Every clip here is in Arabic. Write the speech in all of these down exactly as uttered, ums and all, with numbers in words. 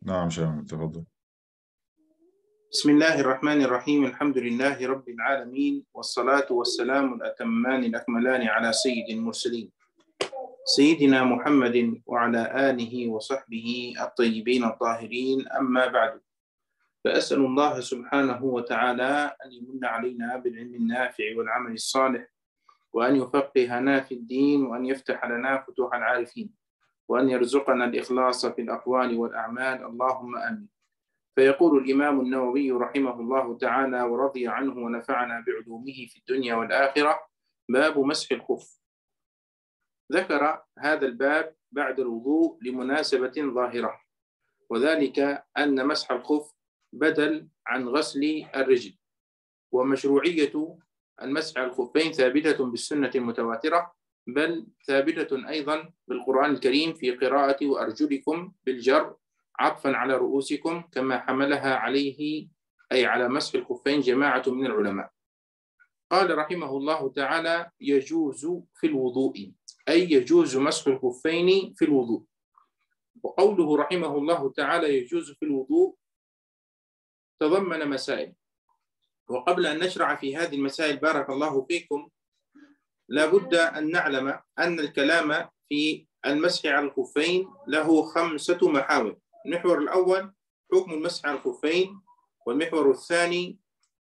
نعم شامل، تفضل. بسم الله الرحمن الرحيم. الحمد لله رب العالمين، والصلاة والسلام الأتمان الأكملان على سيد المرسلين سيدنا محمد وعلى آله وصحبه الطيبين الطاهرين، أما بعد، فأسأل الله سبحانه وتعالى أن يمن علينا بالعلم النافع والعمل الصالح، وأن يفقهنا في الدين، وأن يفتح لنا فتوح العارفين، وأن يرزقنا الإخلاص في الأقوال والأعمال، اللهم آمين. فيقول الإمام النووي رحمه الله تعالى ورضي عنه ونفعنا بعلومه في الدنيا والآخرة: باب مسح الخف. ذكر هذا الباب بعد الوضوء لمناسبة ظاهرة، وذلك أن مسح الخف بدل عن غسل الرجل، ومشروعية المسح على الخفين ثابتة بالسنة المتواترة، بل ثابتة أيضا بالقرآن الكريم في قراءة وأرجلكم بالجر عطفا على رؤوسكم، كما حملها عليه أي على مسح الخفين جماعة من العلماء. قال رحمه الله تعالى: يجوز في الوضوء، أي يجوز مسح الخفين في الوضوء. وقوله رحمه الله تعالى يجوز في الوضوء تضمن مسائل، وقبل أن نشرع في هذه المسائل بارك الله فيكم، لابد أن نعلم أن الكلام في المسح على الخفين له خمسة محاور. المحور الأول حكم المسح على الخفين، والمحور الثاني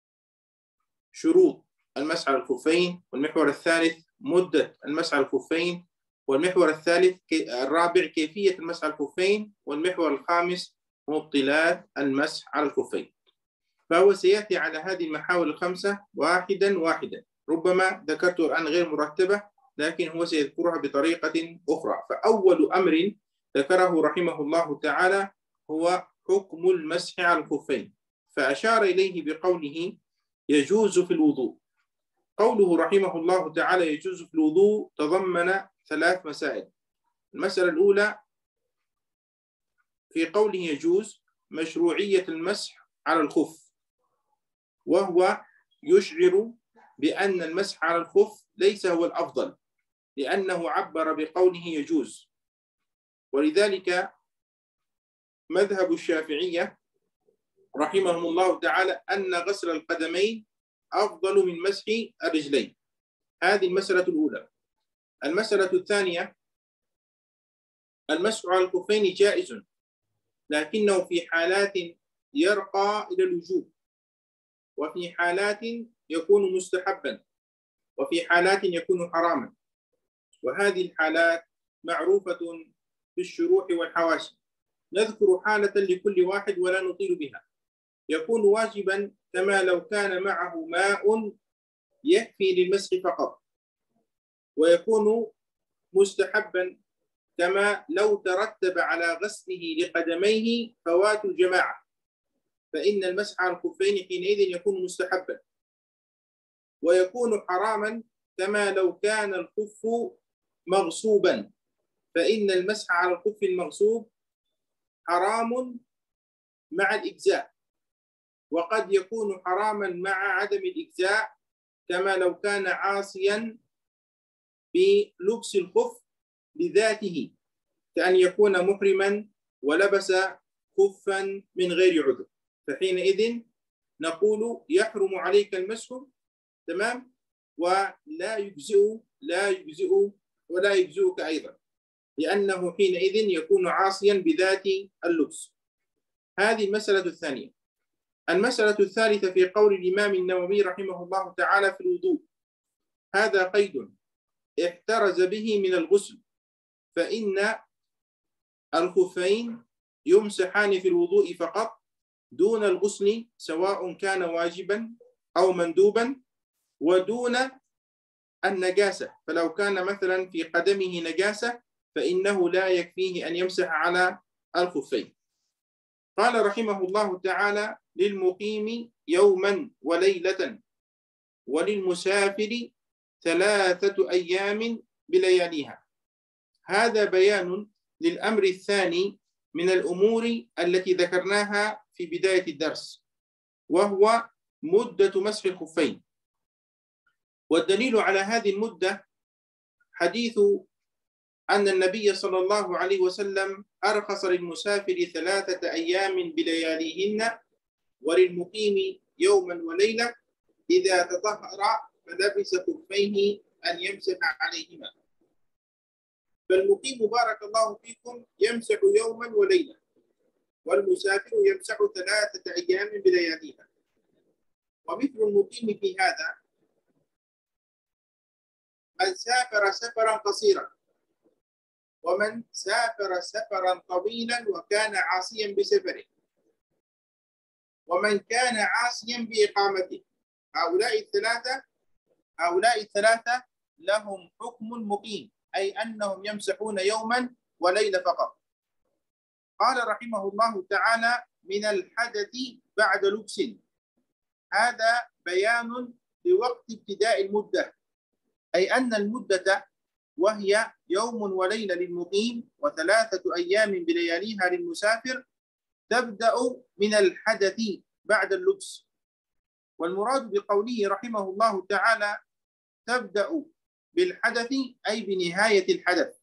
شروط المسح على الخفين، والمحور الثالث مدة المسح على الخفين، والمحور الثالث الرابع كيفية المسح على الخفين، والمحور الخامس مبطلات المسح على الخفين. فهو سيأتي على هذه المحاور الخمسة واحدا واحدا، ربما ذكرته الآن غير مرتبة، لكن هو سيذكرها بطريقة أخرى. فأول أمر ذكره رحمه الله تعالى هو حكم المسح على الخفين، فأشار إليه بقوله يجوز في الوضوء. قوله رحمه الله تعالى يجوز في الوضوء تضمن ثلاث مسائل. المسألة الأولى في قوله يجوز مشروعية المسح على الخف، وهو يشعر بأن المسح على الخف ليس هو الأفضل، لأنه عبر بقوله يجوز. ولذلك مذهب الشافعية رحمهم الله تعالى أن غسل القدمين أفضل من مسح الرجلين. هذه المسألة الأولى. المسألة الثانية المسح على الخفين جائز، لكنه في حالات يرقى إلى الوجوب، وفي حالات يكون مستحبا، وفي حالات يكون حراما. وهذه الحالات معروفة في الشروح والحواشي، نذكر حالة لكل واحد ولا نطيل بها. يكون واجبا كما لو كان معه ماء يكفي للمسح فقط، ويكون مستحبا كما لو ترتب على غسله لقدميه فوات الجماعة، فإن المسح على الخفين حينئذ يكون مستحبا. ويكون حراما كما لو كان الخف مغصوبا، فإن المسح على الخف المغصوب حرام مع الإجزاء، وقد يكون حراما مع عدم الإجزاء، كما لو كان عاصيا بلبس الخف لذاته، كأن يكون محرما ولبس خفا من غير عذر، فحينئذ نقول يحرم عليك المسح، تمام، ولا يجزئ لا يجزئ ولا يجزئك أيضا، لأنه حينئذ يكون عاصيا بذات اللبس. هذه المسألة الثانية. المسألة الثالثة في قول الإمام النووي رحمه الله تعالى في الوضوء، هذا قيد احترز به من الغسل، فإن الخفين يمسحان في الوضوء فقط دون الغسل، سواء كان واجبا أو مندوبا، ودون النجاسة. فلو كان مثلا في قدمه نجاسة فإنه لا يكفيه أن يمسح على الخفين. قال رحمه الله تعالى: للمقيم يوما وليلة، وللمسافر ثلاثة أيام بلياليها. هذا بيان للأمر الثاني من الأمور التي ذكرناها في بداية الدرس، وهو مدة مسح الخفين. والدليل على هذه المدة حديث أن النبي صلى الله عليه وسلم أرخص للمسافر ثلاثة أيام بلياليهن وللمقيم يوما وليلة إذا تطهر فلبس خفيه أن يمسح عليهما. فالمقيم بارك الله فيكم يمسح يوما وليلة، والمسافر يمسح ثلاثة أيام بلياليها. ومثل المقيم في هذا من سافر سفرا قصيرا، ومن سافر سفرا طويلا وكان عاصيا بسفره، ومن كان عاصيا بإقامته. هؤلاء الثلاثة هؤلاء الثلاثة لهم حكم المقيم، أي أنهم يمسحون يوما وليلة فقط. قال رحمه الله تعالى: من الحدث بعد لبس. هذا بيان لوقت ابتداء المدة، أي أن المدة وهي يوم وليلة للمقيم وثلاثة أيام بلياليها للمسافر تبدأ من الحدث بعد اللبس. والمراد بقوله رحمه الله تعالى تبدأ بالحدث أي بنهاية الحدث.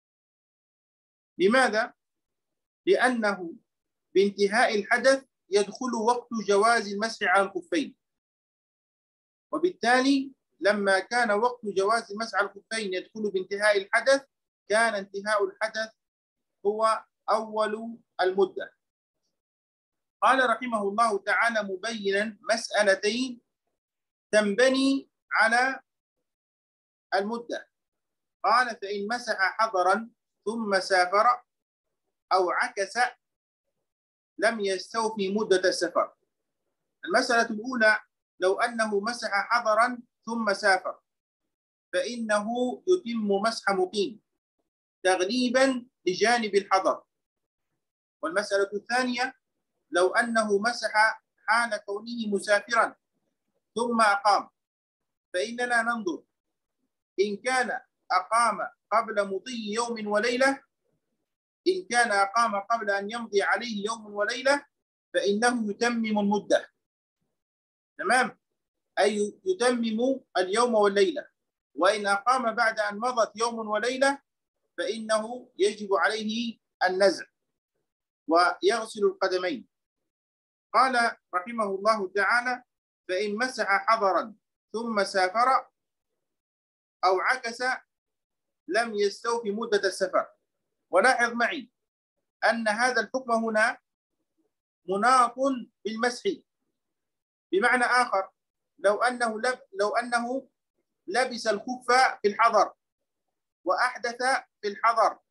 لماذا؟ لأنه بانتهاء الحدث يدخل وقت جواز المسح على الخفين، وبالتالي لما كان وقت جواز المسح على الخفين يدخل بانتهاء الحدث، كان انتهاء الحدث هو أول المدة. قال رحمه الله تعالى مبينا مسألتين تنبني على المدة. قال: فإن مسح حضرا ثم سافر أو عكس لم يستوفي مدة السفر. المسألة الأولى: لو أنه مسح حضرا ثم سافر فإنه يتم مسح مقيم تغليبا لجانب الحضر. والمسألة الثانية: لو أنه مسح حال كونه مسافرا ثم أقام، فإننا ننظر إن كان أقام قبل مضي يوم وليلة، إن كان أقام قبل أن يمضي عليه يوم وليلة فإنه يتمم المدة. تمام؟ أي يتمم اليوم والليلة. وإن أقام بعد أن مضت يوم وليلة فإنه يجب عليه النزع ويغسل القدمين. قال رحمه الله تعالى: فإن مسح حضرا ثم سافر أو عكس لم يستوفي مدة السفر. ولاحظ معي أن هذا الحكم هنا مناط بالمسح. بمعنى آخر، لو أنه لب لو أنه لبس الخف في الحضر وأحدث في الحضر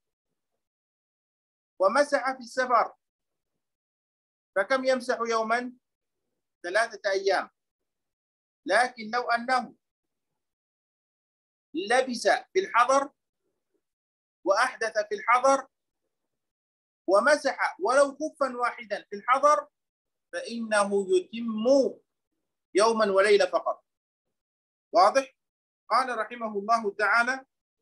ومسح في السفر، فكم يمسح يوما؟ ثلاثة أيام. لكن لو أنه لبس في الحضر وأحدث في الحضر ومسح ولو خفا واحدا في الحضر فإنه يتم يوما وليلة فقط. واضح؟ قال رحمه الله تعالى: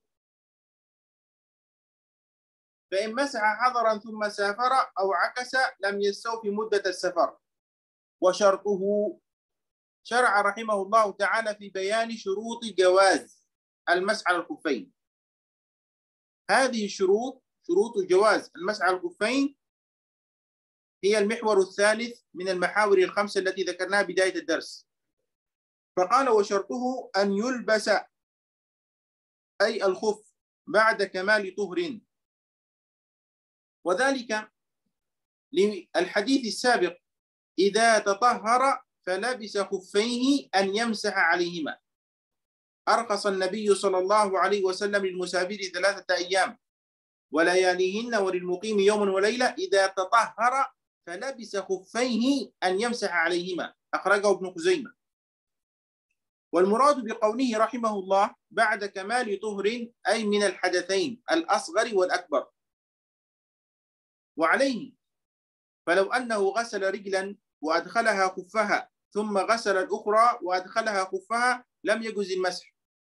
فإن مسح حضرا ثم سافر أو عكس لم يستوفي مدة السفر. وشرطه، شرع رحمه الله تعالى في بيان شروط جواز المسح على الخفين. هذه الشروط، شروط جواز المسح على الخفين، هي المحور الثالث من المحاور الخمسة التي ذكرناها بداية الدرس. فقال: وشرطه أن يلبس أي الخف بعد كمال طهر، وذلك للحديث السابق: إذا تطهر فلبس خفيه أن يمسح عليهما. أرخص النبي صلى الله عليه وسلم للمسافر ثلاثة أيام ولياليهن وللمقيم يوم وليلة إذا تطهر فلبس خفيه أن يمسح عليهما. أخرجه ابن خزيمة. والمراد بقوله رحمه الله بعد كمال طهر أي من الحدثين الأصغر والأكبر. وعليه فلو أنه غسل رجلا وأدخلها خفها ثم غسل الأخرى وأدخلها خفها لم يجوز المسح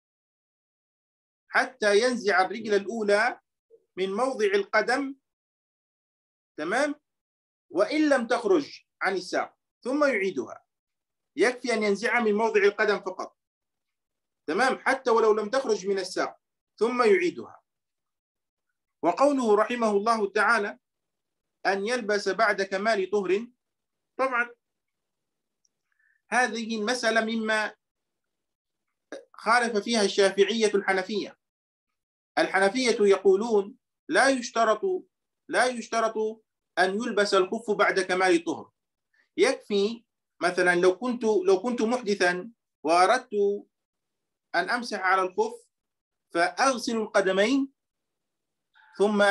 حتى ينزع الرجل الأولى من موضع القدم، تمام، وإن لم تخرج عن الساق ثم يعيدها. يكفي أن ينزعها من موضع القدم فقط، تمام، حتى ولو لم تخرج من الساق ثم يعيدها. وقوله رحمه الله تعالى أن يلبس بعد كمال طهر، طبعا هذه المسألة مما خالف فيها الشافعية الحنفية. الحنفية يقولون لا يشترط لا يشترط أن يلبس الخف بعد كمال الطهر، يكفي مثلا لو كنت لو كنت محدثا وأردت أن أمسح على الخف فأغسل القدمين ثم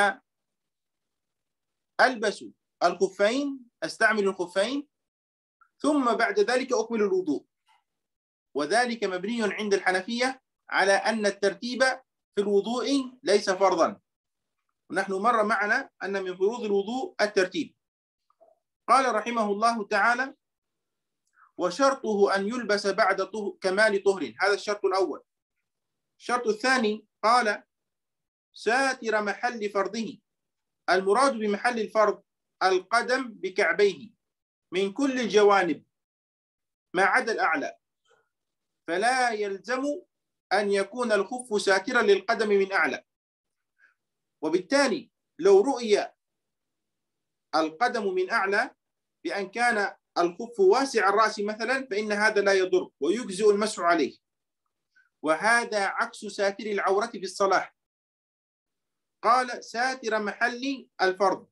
ألبس الخفين، أستعمل الخفين، ثم بعد ذلك أكمل الوضوء، وذلك مبني عند الحنفية على أن الترتيب في الوضوء ليس فرضا، ونحن مر معنا أن من فروض الوضوء الترتيب. قال رحمه الله تعالى وشرطه أن يلبس بعد طه... كمال طهر، هذا الشرط الأول. الشرط الثاني قال ساتر محل فرضه، المراد بمحل الفرض القدم بكعبيه من كل الجوانب ما عدا الأعلى، فلا يلزم أن يكون الخف ساترا للقدم من أعلى، وبالتالي لو رؤي القدم من أعلى بأن كان الخف واسع الرأس مثلا فإن هذا لا يضر ويجزئ المسح عليه، وهذا عكس ساتر العورة في الصلاة. قال ساتر محل الفرض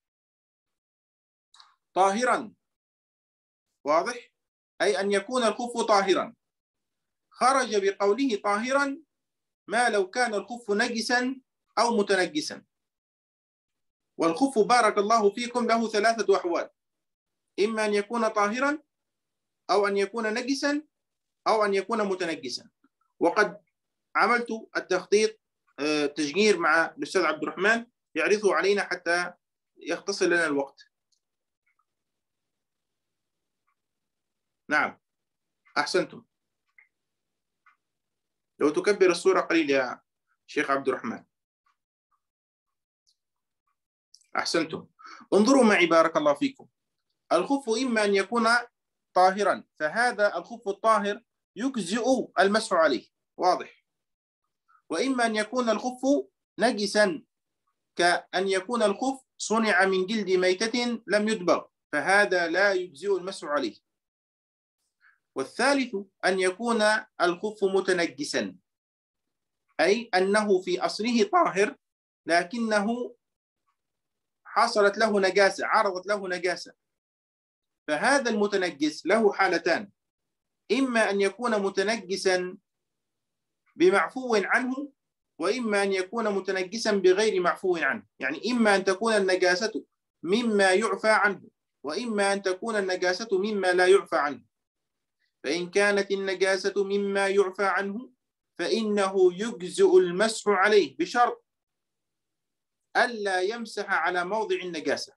طاهرا، واضح؟ أي أن يكون الخف طاهرا. خرج بقوله طاهرا ما لو كان الخف نجسا أو متنجسا، والخف بارك الله فيكم له ثلاثة أحوال، إما أن يكون طاهرا أو أن يكون نجسا أو أن يكون متنجسا. وقد عملت التخطيط تشجير مع الأستاذ عبد الرحمن يعرضه علينا حتى يختصر لنا الوقت. نعم أحسنتم، لو تكبر الصورة قليل يا شيخ عبد الرحمن. أحسنتم. انظروا معي بارك الله فيكم، الخف إما أن يكون طاهرا، فهذا الخف الطاهر يجزئ المسح عليه، واضح، وإما أن يكون الخف نجسا كأن يكون الخف صنع من جلد ميتة لم يدبغ، فهذا لا يجزئ المسح عليه. والثالث أن يكون الخف متنجسا، أي أنه في أصله طاهر لكنه حصلت له نجاسة، عرضت له نجاسة، فهذا المتنجس له حالتان، إما أن يكون متنجسا بمعفو عنه، وإما أن يكون متنجسا بغير معفو عنه، يعني إما أن تكون النجاسة مما يعفى عنه، وإما أن تكون النجاسة مما لا يعفى عنه. فإن كانت النجاسة مما يعفى عنه فإنه يجزئ المسح عليه بشرط ألا يمسح على موضع النجاسة.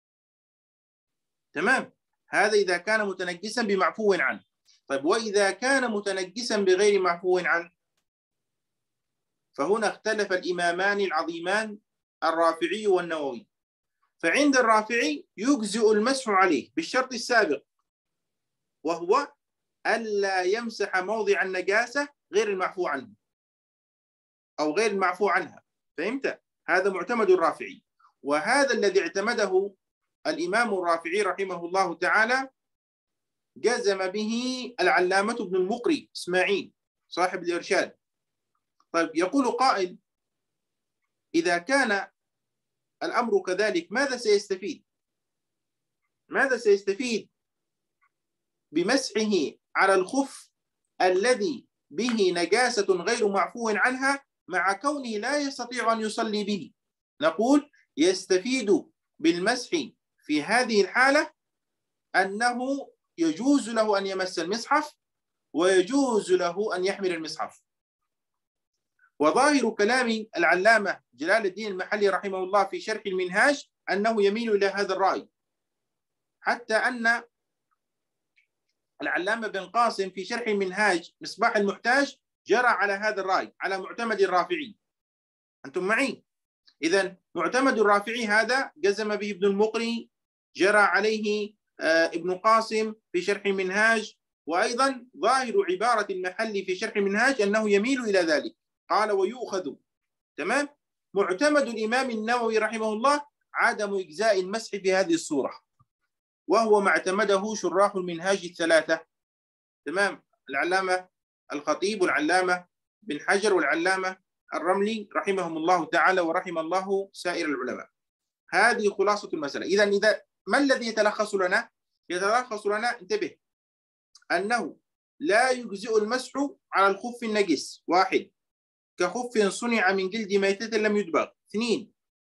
تمام، هذا إذا كان متنجسا بمعفو عنه. طيب وإذا كان متنجسا بغير معفو عنه، فهنا اختلف الإمامان العظيمان الرافعي والنووي. فعند الرافعي يجزئ المسح عليه بالشرط السابق، وهو ألا يمسح موضع النجاسة غير المعفو عنه أو غير المعفو عنها، فهمت؟ هذا معتمد الرافعي، وهذا الذي اعتمده الإمام الرافعي رحمه الله تعالى جزم به العلامة ابن المقري إسماعيل صاحب الإرشاد. طيب يقول قائل إذا كان الأمر كذلك ماذا سيستفيد؟ ماذا سيستفيد بمسحه على الخف الذي به نجاسة غير معفو عنها مع كونه لا يستطيع أن يصلي به؟ نقول يستفيد بالمسح في هذه الحالة أنه يجوز له أن يمس المصحف ويجوز له أن يحمل المصحف. وظاهر كلام العلامة جلال الدين المحلي رحمه الله في شرح المنهاج أنه يميل إلى هذا الرأي، حتى أن العلامة بن قاسم في شرح المنهاج مصباح المحتاج جرى على هذا الرأي على معتمد الرافعي. أنتم معي؟ إذن معتمد الرافعي هذا جزم به ابن المقري، جرى عليه ابن قاسم في شرح المنهاج، وأيضا ظاهر عبارة المحلي في شرح المنهاج أنه يميل إلى ذلك، قال ويؤخذ. تمام؟ معتمد الإمام النووي رحمه الله عدم إجزاء المسح في هذه الصورة، وهو ما اعتمده شراح المنهاج الثلاثة، تمام، العلامة الخطيب والعلامة بن حجر والعلامة الرملي رحمهم الله تعالى ورحم الله سائر العلماء. هذه خلاصة المسألة. إذا إذا ما الذي يتلخص لنا؟ يتلخص لنا، انتبه، أنه لا يجزئ المسح على الخف النجس، واحد، كخف صنع من جلد ميتة لم يدبغ، اثنين،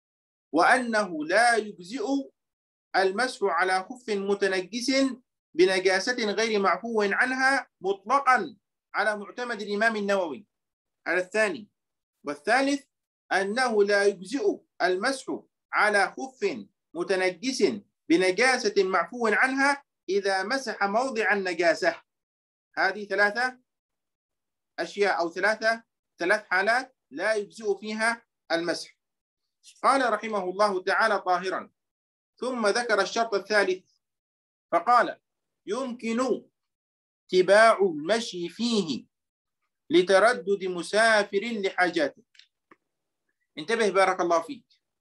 وأنه لا يجزئ المسح على خف متنجس بنجاسة غير معفو عنها مطلقا على معتمد الإمام النووي، على الثاني. والثالث أنه لا يجزئ المسح على خف متنجس بنجاسة معفو عنها إذا مسح موضع النجاسة. هذه ثلاثة أشياء أو ثلاثة ثلاث حالات لا يجزئ فيها المسح. قال رحمه الله تعالى طاهرا، ثم ذكر الشرط الثالث فقال: يمكن اتباع المشي فيه لتردد مسافر لحاجاته. انتبه بارك الله فيك،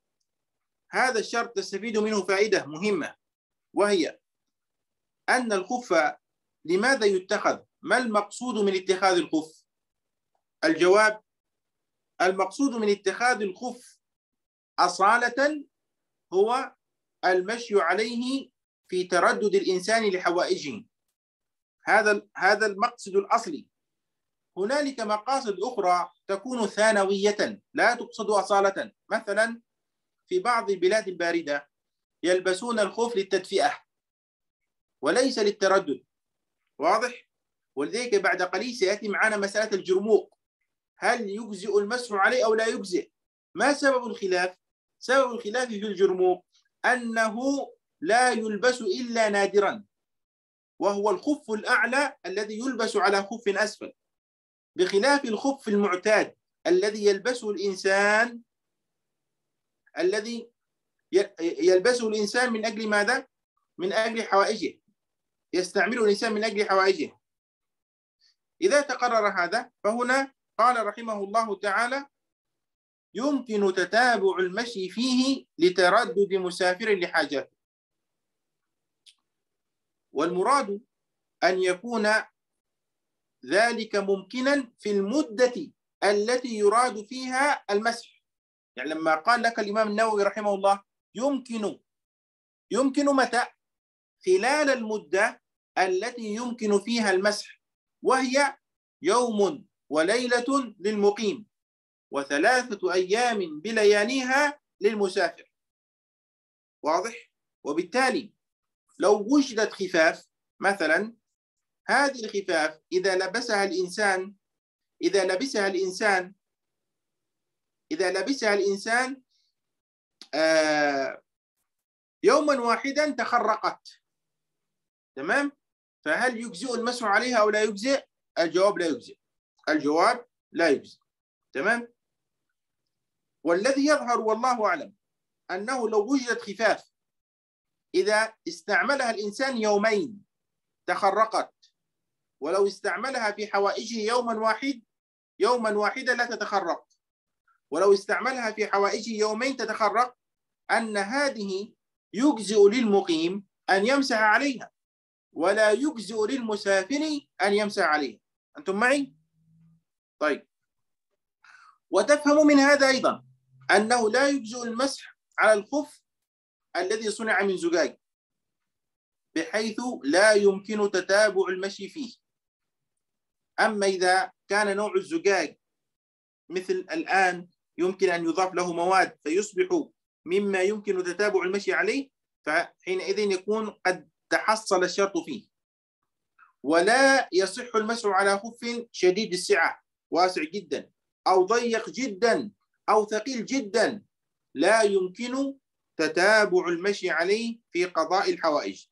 هذا الشرط تستفيد منه فائدة مهمة، وهي أن الخف لماذا يتخذ؟ ما المقصود من اتخاذ الخف؟ الجواب: المقصود من اتخاذ الخف أصالة هو المشي عليه في تردد الإنسان لحوائجه، هذا هذا المقصد الأصلي. هنالك مقاصد أخرى تكون ثانوية لا تقصد أصالة، مثلا في بعض البلاد الباردة يلبسون الخف للتدفئة وليس للتردد، واضح؟ ولذلك بعد قليل سيأتي معنا مسألة الجرموق، هل يجزئ المسح عليه أو لا يجزئ؟ ما سبب الخلاف؟ سبب الخلاف في الجرموق أنه لا يلبس إلا نادرا، وهو الخف الأعلى الذي يلبس على خف أسفل، بخلاف الخف المعتاد الذي يلبسه الإنسان الذي يلبسه الإنسان من أجل ماذا؟ من أجل حوائجه، يستعمله الإنسان من أجل حوائجه. إذا تقرر هذا فهنا قال رحمه الله تعالى: يمكن تتابع المشي فيه لتردد مسافر لحاجاته. والمراد أن يكون ذلك ممكنا في المدة التي يراد فيها المسح. يعني لما قال لك الإمام النووي رحمه الله يمكن يمكن متى؟ خلال المدة التي يمكن فيها المسح، وهي يوم وليلة للمقيم وثلاثة أيام بلياليها للمسافر، واضح؟ وبالتالي لو وجدت خفاف مثلا، هذه الخفاف إذا لبسها الإنسان إذا لبسها الإنسان إذا لبسها الإنسان آه يوما واحدا تخرقت، تمام؟ فهل يجزئ المسح عليها أو لا يجزئ؟ الجواب لا يجزئ، الجواب لا يجزئ، تمام؟ والذي يظهر والله أعلم أنه لو وجدت خفاف إذا استعملها الإنسان يومين تخرقت، ولو استعملها في حوائجه يوما واحد يوما واحدا لا تتخرق، ولو استعملها في حوائجه يومين تتخرق، أن هذه يجزئ للمقيم أن يمسح عليها ولا يجزئ للمسافر أن يمسح عليها. أنتم معي؟ طيب، وتفهم من هذا أيضا أنه لا يجزئ المسح على الخف الذي صنع من زجاج، بحيث لا يمكن تتابع المشي فيه. أما إذا كان نوع الزجاج مثل الآن يمكن أن يضاف له مواد فيصبح مما يمكن تتابع المشي عليه، فحينئذ يكون قد تحصل الشرط فيه. ولا يصح المسح على خف شديد السعة واسع جدا أو ضيق جدا أو ثقيل جدا، لا يمكن تتابع المشي عليه في قضاء الحوائج.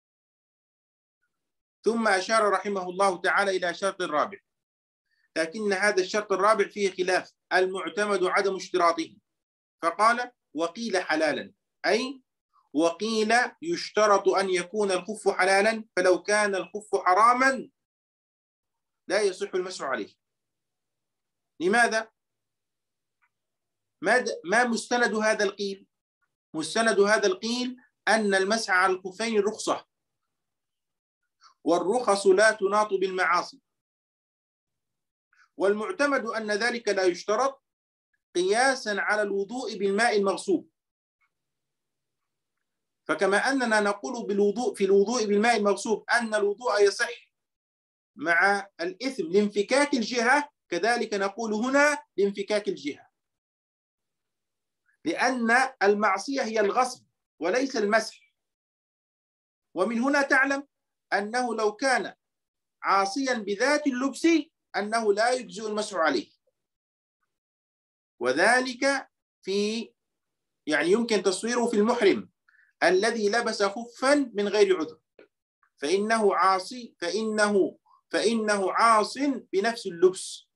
ثم أشار رحمه الله تعالى إلى شرط رابع، لكن هذا الشرط الرابع فيه خلاف، المعتمد عدم اشتراطه، فقال: وقيل حلالا، أي وقيل يشترط أن يكون الخف حلالا، فلو كان الخف حراما لا يصح المسح عليه. لماذا؟ ما ما مستند هذا القيل؟ مستند هذا القيل أن المسح على الخفين رخصة، والرخص لا تناط بالمعاصي، والمعتمد أن ذلك لا يشترط قياسا على الوضوء بالماء المغصوب. فكما أننا نقول بالوضوء في الوضوء بالماء المغصوب أن الوضوء يصح مع الإثم لانفكاك الجهة، كذلك نقول هنا لانفكاك الجهة، لأن المعصية هي الغصب وليس المسح. ومن هنا تعلم أنه لو كان عاصيا بذات اللبس أنه لا يجزئ المسح عليه، وذلك في يعني يمكن تصويره في المحرم الذي لبس خفا من غير عذر، فإنه عاصي فإنه فإنه عاص بنفس اللبس.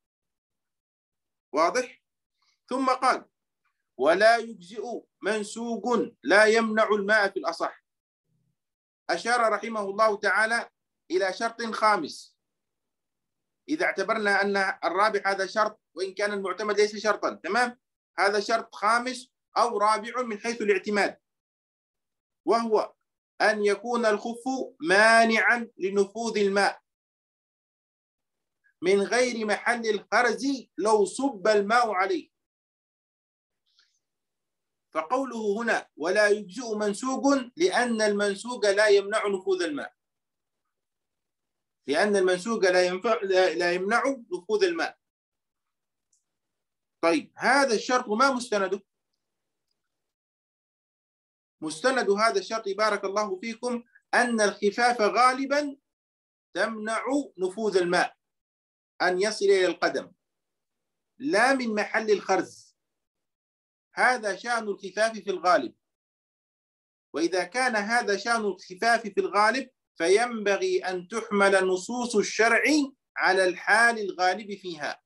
واضح؟ ثم قال: ولا يجزئ منسوج لا يمنع الماء في الأصح. أشار رحمه الله تعالى إلى شرط خامس، إذا اعتبرنا أن الرابع هذا شرط وإن كان المعتمد ليس شرطا، تمام، هذا شرط خامس أو رابع من حيث الاعتماد، وهو أن يكون الخف مانعا لنفوذ الماء من غير محل الخرز لو صب الماء عليه. فقوله هنا ولا يجزئ منسوج لأن المنسوج لا يمنع نفوذ الماء، لأن المنسوج لا ينفع لا يمنع نفوذ الماء. طيب هذا الشرط ما مستنده؟ مستند هذا الشرط بارك الله فيكم أن الخفاف غالبا تمنع نفوذ الماء أن يصل إلى القدم لا من محل الخرز، هذا شأن الخفاف في الغالب. وإذا كان هذا شأن الخفاف في الغالب فينبغي أن تحمل نصوص الشرع على الحال الغالب فيها.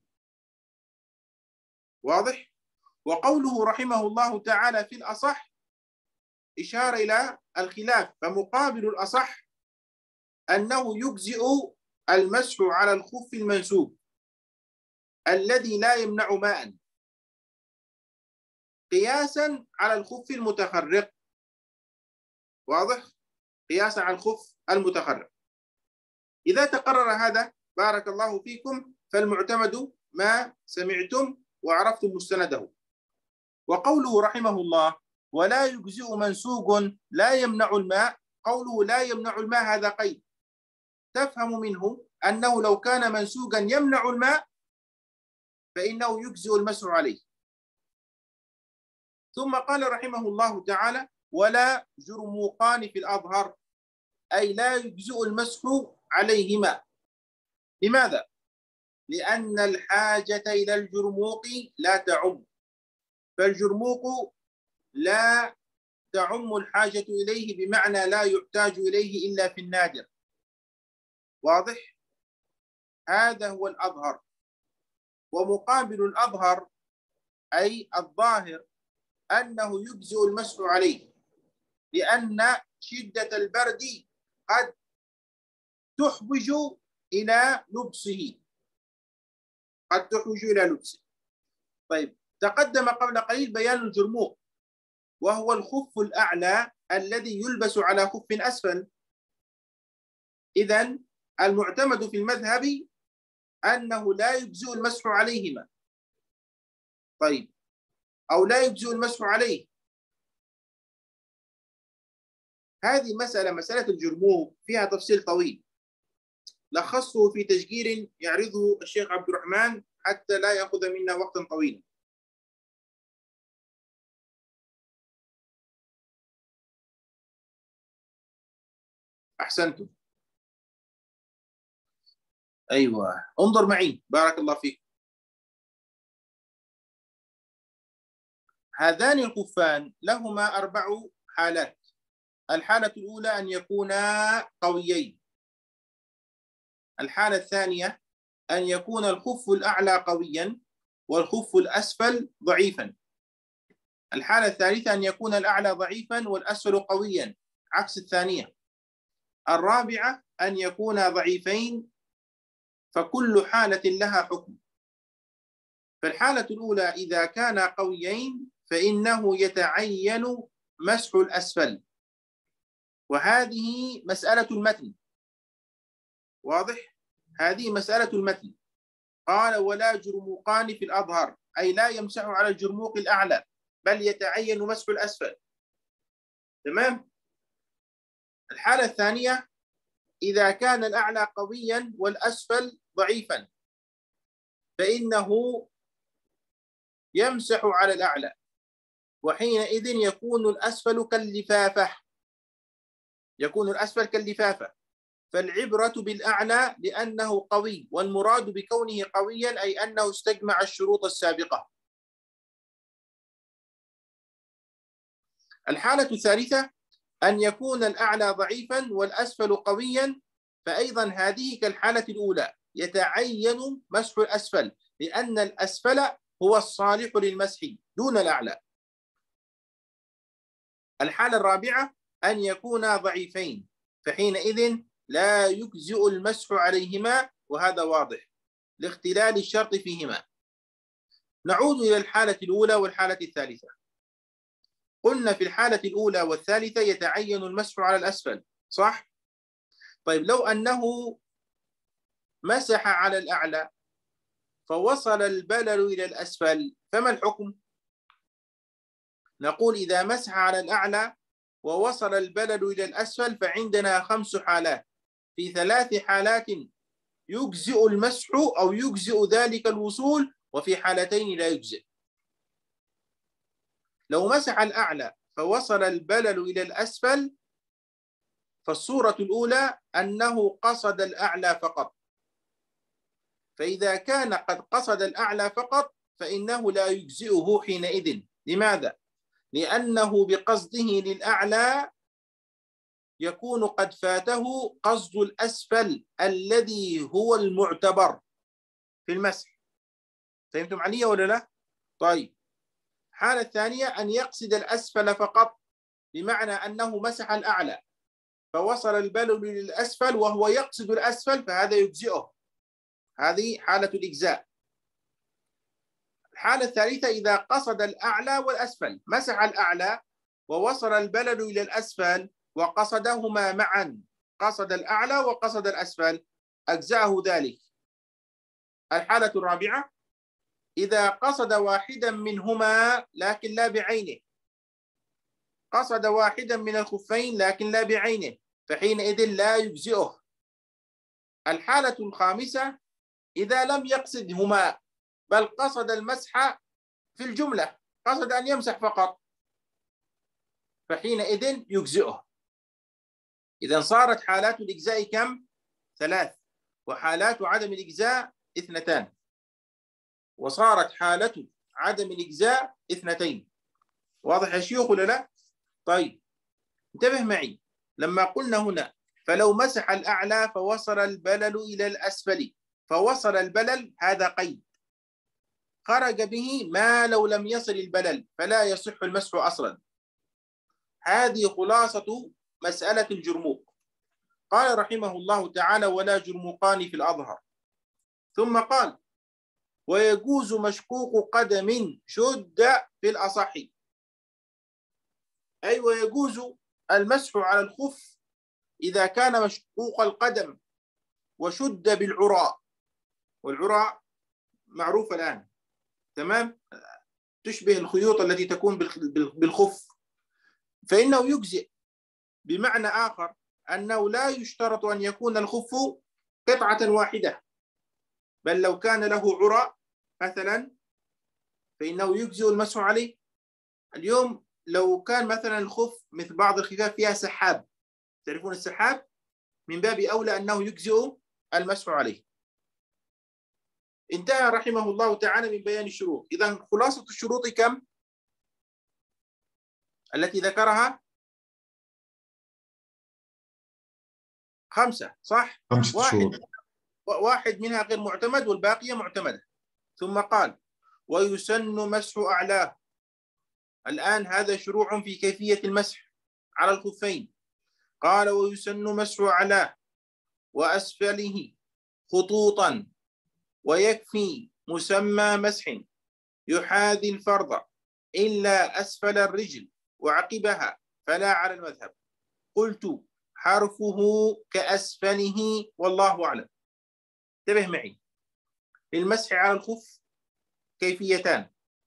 واضح؟ وقوله رحمه الله تعالى في الأصح إشارة إلى الخلاف، فمقابل الأصح أنه يجزئ المسح على الخف المنسوب الذي لا يمنع ماء قياسا على الخف المتخرق. واضح؟ قياسا على الخف المتخرق. إذا تقرر هذا بارك الله فيكم فالمعتمد ما سمعتم وعرفتم مستنده. وقوله رحمه الله ولا يجزئ منسوج لا يمنع الماء، قوله لا يمنع الماء هذا قيد، تفهم منه أنه لو كان منسوجا يمنع الماء فإنه يجزئ المسح عليه. ثم قال رحمه الله تعالى ولا جرموقان في الأظهر، أي لا يجزئ المسح عليهما. لماذا؟ لأن الحاجة إلى الجرموق لا تعم، فالجرموق لا تعم الحاجة إليه بمعنى لا يحتاج إليه إلا في النادر. واضح؟ هذا هو الأظهر. ومقابل الأظهر أي الظاهر أنه يجزئ المسح عليه، لأن شدة البرد قد تحوج إلى لبسه، قد تحوج إلى لبسه. طيب تقدم قبل قليل بيان الجرموق، وهو الخف الأعلى الذي يلبس على خف أسفل. إذن المعتمد في المذهب أنه لا يجزئ المسح عليهما. طيب أو لا يجزئ المسح عليه. هذه مسألة مسألة الجرموق فيها تفصيل طويل لخصه في تشجير يعرضه الشيخ عبد الرحمن حتى لا يأخذ منا وقتا طويلا. أحسنتم. أيوة انظر معي بارك الله فيك. هذان الخفان لهما أربع حالات. الحالة الأولى أن يكونا قويين. الحالة الثانية أن يكون الخف الأعلى قويا والخف الأسفل ضعيفا. الحالة الثالثة أن يكون الأعلى ضعيفا والأسفل قويا عكس الثانية. الرابعة أن يكونا ضعيفين، فكل حالة لها حكم. فالحالة الأولى إذا كان قويين فإنه يتعين مسح الأسفل، وهذه مسألة المتن. واضح؟ هذه مسألة المتن. قال ولا جرموقان في الأظهر، أي لا يمسح على الجرموق الأعلى بل يتعين مسح الأسفل. تمام؟ الحالة الثانية إذا كان الأعلى قويا والأسفل ضعيفا فإنه يمسح على الأعلى، وحينئذ يكون الأسفل كاللفافة، يكون الأسفل كاللفافة. فالعبرة بالأعلى لأنه قوي، والمراد بكونه قويا أي أنه استجمع الشروط السابقة. الحالة الثالثة أن يكون الأعلى ضعيفا والأسفل قويا، فأيضا هذه كالحالة الأولى يتعين مسح الأسفل، لأن الأسفل هو الصالح للمسح دون الأعلى. الحالة الرابعة أن يكونا ضعيفين، فحينئذ لا يجزئ المسح عليهما، وهذا واضح لاختلال الشرط فيهما. نعود إلى الحالة الأولى والحالة الثالثة. قلنا في الحالة الأولى والثالثة يتعين المسح على الأسفل، صح؟ طيب لو أنه مسح على الأعلى فوصل البلل إلى الأسفل فما الحكم؟ نقول إذا مسح على الأعلى ووصل البلل إلى الأسفل فعندنا خمس حالات. في ثلاث حالات يجزئ المسح أو يجزئ ذلك الوصول، وفي حالتين لا يجزئ. لو مسح الأعلى فوصل البلل إلى الأسفل فالصورة الأولى أنه قصد الأعلى فقط، فإذا كان قد قصد الأعلى فقط فإنه لا يجزئه حينئذ. لماذا؟ لأنه بقصده للأعلى يكون قد فاته قصد الأسفل الذي هو المعتبر في المسح. فهمتم علي ولا لا؟ طيب، الحالة الثانية أن يقصد الأسفل فقط، بمعنى أنه مسح الأعلى فوصل البلل للأسفل وهو يقصد الأسفل، فهذا يجزئه. هذه حالة الإجزاء. الحالة الثالثة إذا قصد الأعلى والأسفل، مسح الأعلى ووصل البلل إلى الأسفل وقصدهما معا، قصد الأعلى وقصد الأسفل، أجزأه ذلك. الحالة الرابعة إذا قصد واحدا منهما لكن لا بعينه، قصد واحدا من الخفين لكن لا بعينه، فحينئذ لا يجزئه. الحالة الخامسة إذا لم يقصدهما بل قصد المسح في الجملة، قصد أن يمسح فقط، فحينئذ يجزئه. إذا صارت حالات الإجزاء كم؟ ثلاث، وحالات عدم الإجزاء اثنتان، وصارت حالة عدم الإجزاء اثنتين. واضح يا شيوخ ولا لا؟ طيب انتبه معي، لما قلنا هنا فلو مسح الأعلى فوصل البلل إلى الأسفل، فوصل البلل هذا قيد، خرج به ما لو لم يصل البلل فلا يصح المسح أصلا. هذه خلاصة مسألة الجرموق. قال رحمه الله تعالى ولا جرموقان في الأظهر. ثم قال ويجوز مشقوق قدم شد في الأصح، أي ويجوز المسح على الخف إذا كان مشقوق القدم وشد بالعراء، والعراء معروفة الآن، تمام، تشبه الخيوط التي تكون بالخف، فإنه يجزئ. بمعنى آخر أنه لا يشترط أن يكون الخف قطعة واحدة، بل لو كان له عراء مثلا فإنه يجزئ المسح عليه. اليوم لو كان مثلا الخف مثل بعض الخفاف فيها سحاب، تعرفون السحاب، من باب أولى أنه يجزئ المسح عليه. انتهى رحمه الله تعالى من بيان الشروط. إذن خلاصة الشروط كم؟ التي ذكرها خمسة، صح؟ خمسة واحد شروط. واحد منها غير معتمد والباقية معتمدة. ثم قال ويسن مسح أعلاه. الآن هذا شروع في كيفية المسح على الخفين. قال ويسن مسح أعلاه وأسفله خطوطا، ويكفي مسمى مسح يحاذي الفرض إلا أسفل الرجل وعقبها فلا على المذهب. قلت حرفه كأسفله والله أعلم. انتبه معي، للمسح على الخف كيفيتان: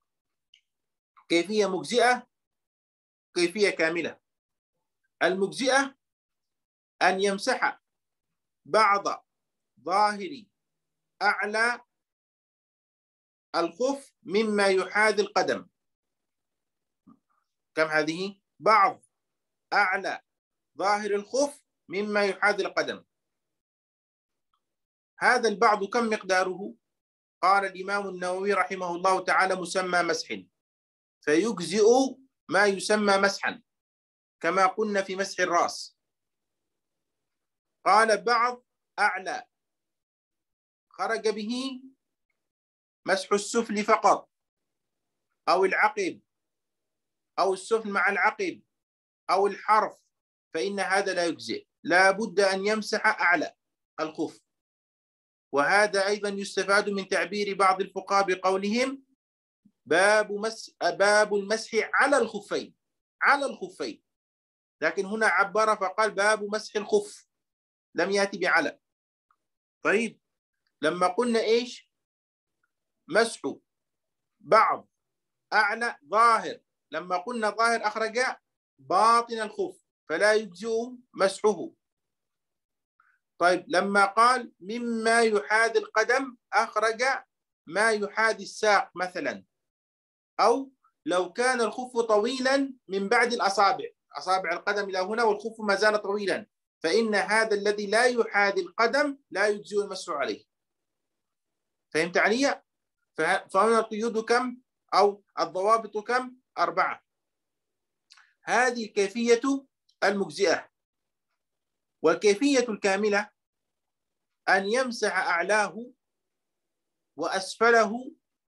كيفية مجزئة، كيفية كاملة. المجزئة أن يمسح بعض ظاهر أعلى الخف مما يحاذي القدم. كم هذه؟ بعض أعلى ظاهر الخف مما يحاذي القدم. هذا البعض كم مقداره؟ قال الإمام النووي رحمه الله تعالى: مسمى مسح، فيجزئ ما يسمى مسحا كما قلنا في مسح الرأس. قال بعض أعلى خرج به مسح السفل فقط أو العقب أو السفل مع العقب أو الحرف، فإن هذا لا يجزئ، لا بد أن يمسح أعلى الخف. وهذا أيضا يستفاد من تعبير بعض الفقهاء بقولهم باب مس باب المسح على الخفين، على الخفين، لكن هنا عبر فقال باب مسح الخف، لم يأتي بعلى. طيب لما قلنا إيش؟ مسح بعض أعلى ظاهر، لما قلنا ظاهر أخرج باطن الخف فلا يجزئ مسحه. طيب لما قال مما يحاذي القدم أخرج ما يحاذي الساق مثلا، أو لو كان الخف طويلا من بعد الأصابع، أصابع القدم إلى هنا والخف ما زال طويلا، فإن هذا الذي لا يحاذي القدم لا يجزئ المسح عليه. فهمت علي؟ فهنا القيود كم أو الضوابط كم؟ أربعة. هذه الكيفية المجزئة. والكيفية الكاملة أن يمسح أعلاه وأسفله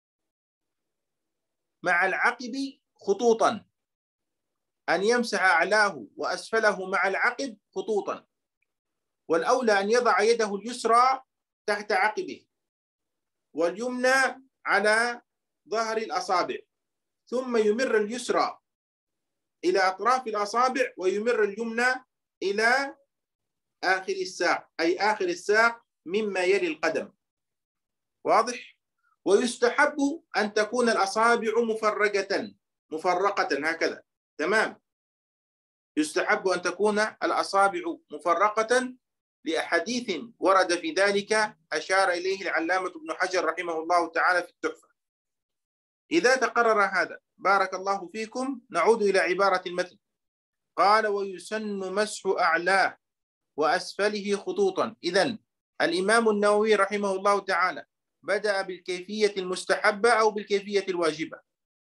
مع العقب خطوطا، أن يمسح أعلاه وأسفله مع العقب خطوطا. والأولى أن يضع يده اليسرى تحت عقبه واليمنى على ظهر الأصابع، ثم يمر اليسرى إلى أطراف الأصابع ويمر اليمنى إلى آخر الساق، أي آخر الساق مما يلي القدم. واضح؟ ويستحب أن تكون الأصابع مفرقة مفرقة هكذا، تمام؟ يستحب أن تكون الأصابع مفرقة لأحاديث ورد في ذلك أشار إليه العلامة ابن حجر رحمه الله تعالى في التحفة. إذا تقرر هذا بارك الله فيكم، نعود إلى عبارة المتن. قال: ويسن مسح أعلاه وأسفله خطوطا. إذن الإمام النووي رحمه الله تعالى بدأ بالكيفية المستحبة أو بالكيفية الواجبة؟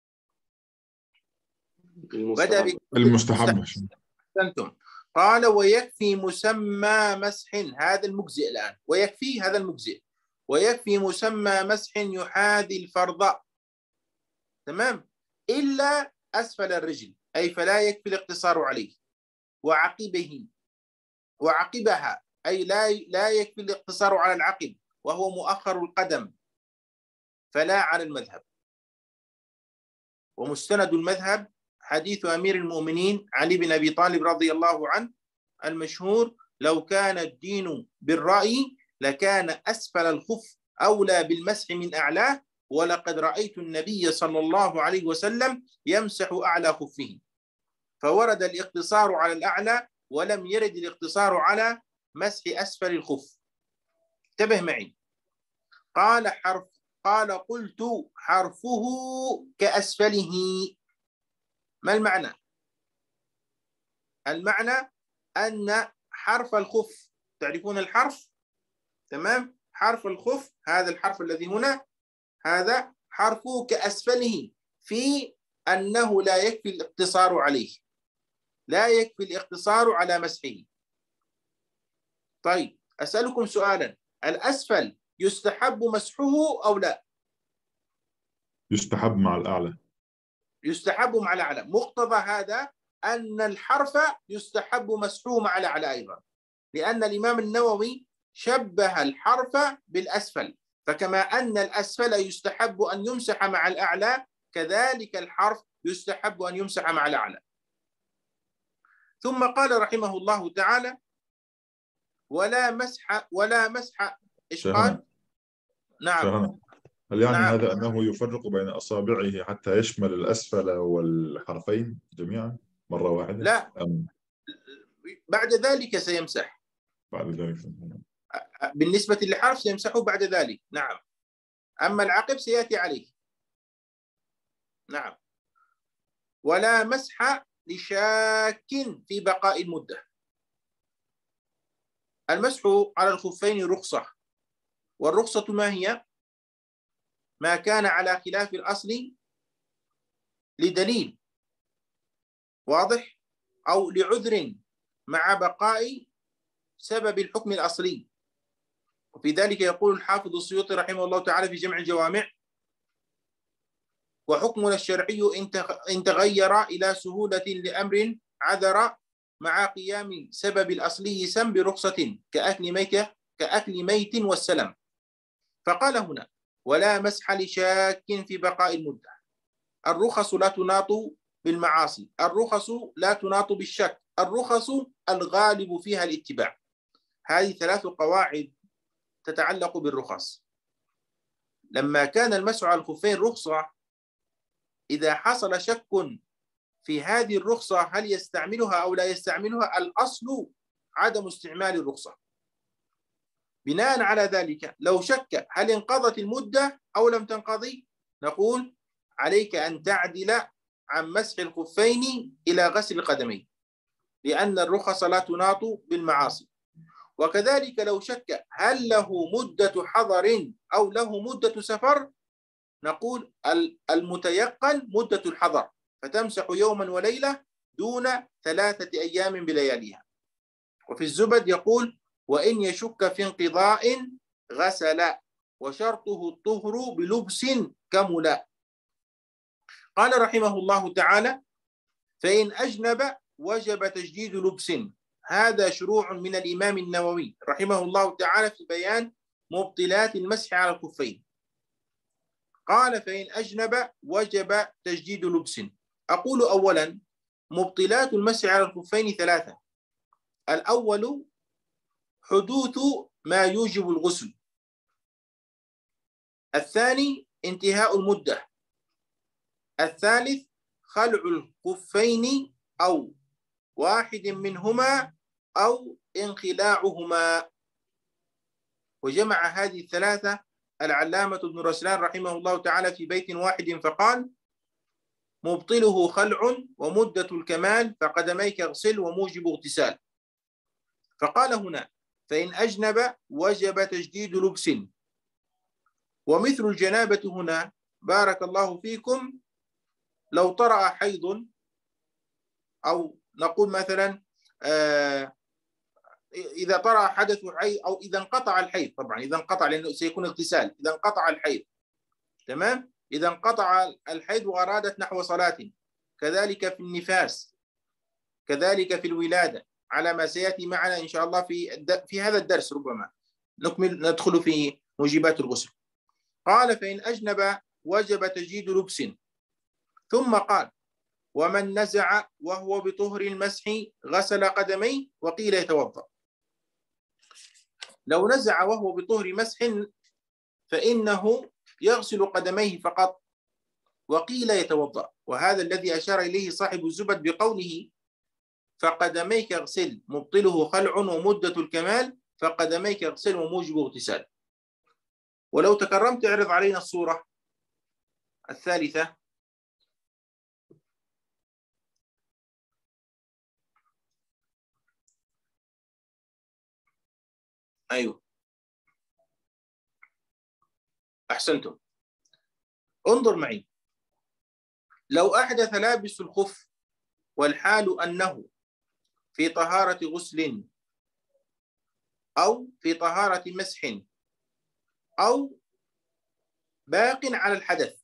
بدأ المستحبة. أحسنتم. قال: ويكفي مسمى مسح، هذا المجزئ الآن، ويكفي هذا المجزئ، ويكفي مسمى مسح يحاذي الفرض، تمام، إلا أسفل الرجل، أي فلا يكفي الاقتصار عليه، وعقبه وعقبها، أي لا لا يكفي الاقتصار على العقب وهو مؤخر القدم، فلا على المذهب. ومستند المذهب حديث أمير المؤمنين علي بن أبي طالب رضي الله عنه المشهور: لو كان الدين بالرأي لكان أسفل الخف أولى بالمسح من أعلاه، ولقد رأيت النبي صلى الله عليه وسلم يمسح أعلى خفه. فورد الاقتصار على الأعلى ولم يرد الاقتصار على مسح أسفل الخف. انتبه معي. قال حرف قال قلت حرفه كأسفله. ما المعنى؟ المعنى أن حرف الخف، تعرفون الحرف؟ تمام؟ حرف الخف، هذا الحرف الذي هنا، هذا حرفه كأسفله، في أنه لا يكفي الاقتصار عليه، لا يكفي الاقتصار على مسحه. طيب أسألكم سؤالا: الأسفل يستحب مسحه أو لا؟ يستحب مع الأعلى. يستحب مع الأعلى. مقتضى هذا أن الحرف يستحب مسحه مع الأعلى أيضا، لأن الإمام النووي شبه الحرف بالأسفل، فكما أن الأسفل يستحب أن يمسح مع الأعلى، كذلك الحرف يستحب أن يمسح مع الأعلى. ثم قال رحمه الله تعالى: ولا مسح ولا مسح إيش قال؟ نعم شهنا. هل يعني نعم هذا أنه يفرق بين أصابعه حتى يشمل الأسفل والحرفين جميعا مرة واحدة؟ لا، أم بعد ذلك سيمسح. بعد ذلك؟ بالنسبة للحرف سيمسحه بعد ذلك، نعم. أما العقب سيأتي عليه. نعم. ولا مسح لشاك في بقاء المدة. المسح على الخفين رخصة، والرخصة ما هي؟ ما كان على خلاف الأصل لدليل واضح أو لعذر مع بقاء سبب الحكم الأصلي. وفي ذلك يقول الحافظ السيوطي رحمه الله تعالى في جمع الجوامع: وحكمنا الشرعي إن تغير إلى سهولة لأمر عذر مع قيام سبب الأصلي سم برخصة كأكل ميت كأكل ميت والسلم. فقال هنا: ولا مسح لشاك في بقاء المدة. الرخص لا تناط بالمعاصي، الرخص لا تناط بالشك، الرخص الغالب فيها الاتباع. هذه ثلاث قواعد تتعلق بالرخص. لما كان المسح على الخفين رخصة، إذا حصل شك في هذه الرخصة هل يستعملها أو لا يستعملها، الأصل عدم استعمال الرخصة. بناء على ذلك لو شك هل انقضت المدة أو لم تنقضي، نقول عليك أن تعدل عن مسح الخفين إلى غسل القدمين، لأن الرخص لا تناط بالمعاصي. وكذلك لو شك هل له مدة حضر أو له مدة سفر، نقول المتيقن مدة الحضر، فتمسح يوما وليلة دون ثلاثة أيام بلياليها. وفي الزبد يقول: وإن يشك في انقضاء غسل وشرطه الطهر بلبس كملا. قال رحمه الله تعالى: فإن أجنب وجب تجديد لبس. هذا شروع من الإمام النووي رحمه الله تعالى في بيان مبطلات المسح على الخفين. قال: فإن أجنب وجب تجديد لبس. أقول أولا: مبطلات المسح على الخفين ثلاثة. الأول حدوث ما يوجب الغسل. الثاني انتهاء المدة. الثالث خلع الخفين أو واحد منهما أو انخلاعهما. وجمع هذه الثلاثة العلامة ابن رسلان رحمه الله تعالى في بيت واحد فقال: مبطله خلع ومدة الكمال فقدميك اغسل وموجب اغتسال. فقال هنا: فإن أجنب وجب تجديد لبس. ومثل الجنابة هنا بارك الله فيكم لو طرأ حيض، أو نقول مثلا آه إذا طرأ حدث حيض، أو إذا انقطع الحيض، طبعا إذا انقطع لأنه سيكون اغتسال، إذا انقطع الحيض تمام، إذا انقطع الحيض وأرادت نحو صلاة، كذلك في النفاس، كذلك في الولادة، على ما سيأتي معنا إن شاء الله في في هذا الدرس. ربما نكمل ندخل في موجبات الغسل. قال: فإن أجنب وجب تجديد لبس. ثم قال: ومن نزع وهو بطهر المسح غسل قدميه وقيل يتوضأ. لو نزع وهو بطهر مسح فإنه يغسل قدميه فقط، وقيل يتوضأ. وهذا الذي أشار إليه صاحب الزبد بقوله: فقدميك اغسل مبطله خلع ومدة الكمال فقدميك اغسل وموجب اغتسال. ولو تكرمت اعرض علينا الصورة الثالثة. أيوه أحسنتم. انظر معي: لو أحدث لابس الخف والحال أنه في طهارة غسل أو في طهارة مسح أو باق على الحدث،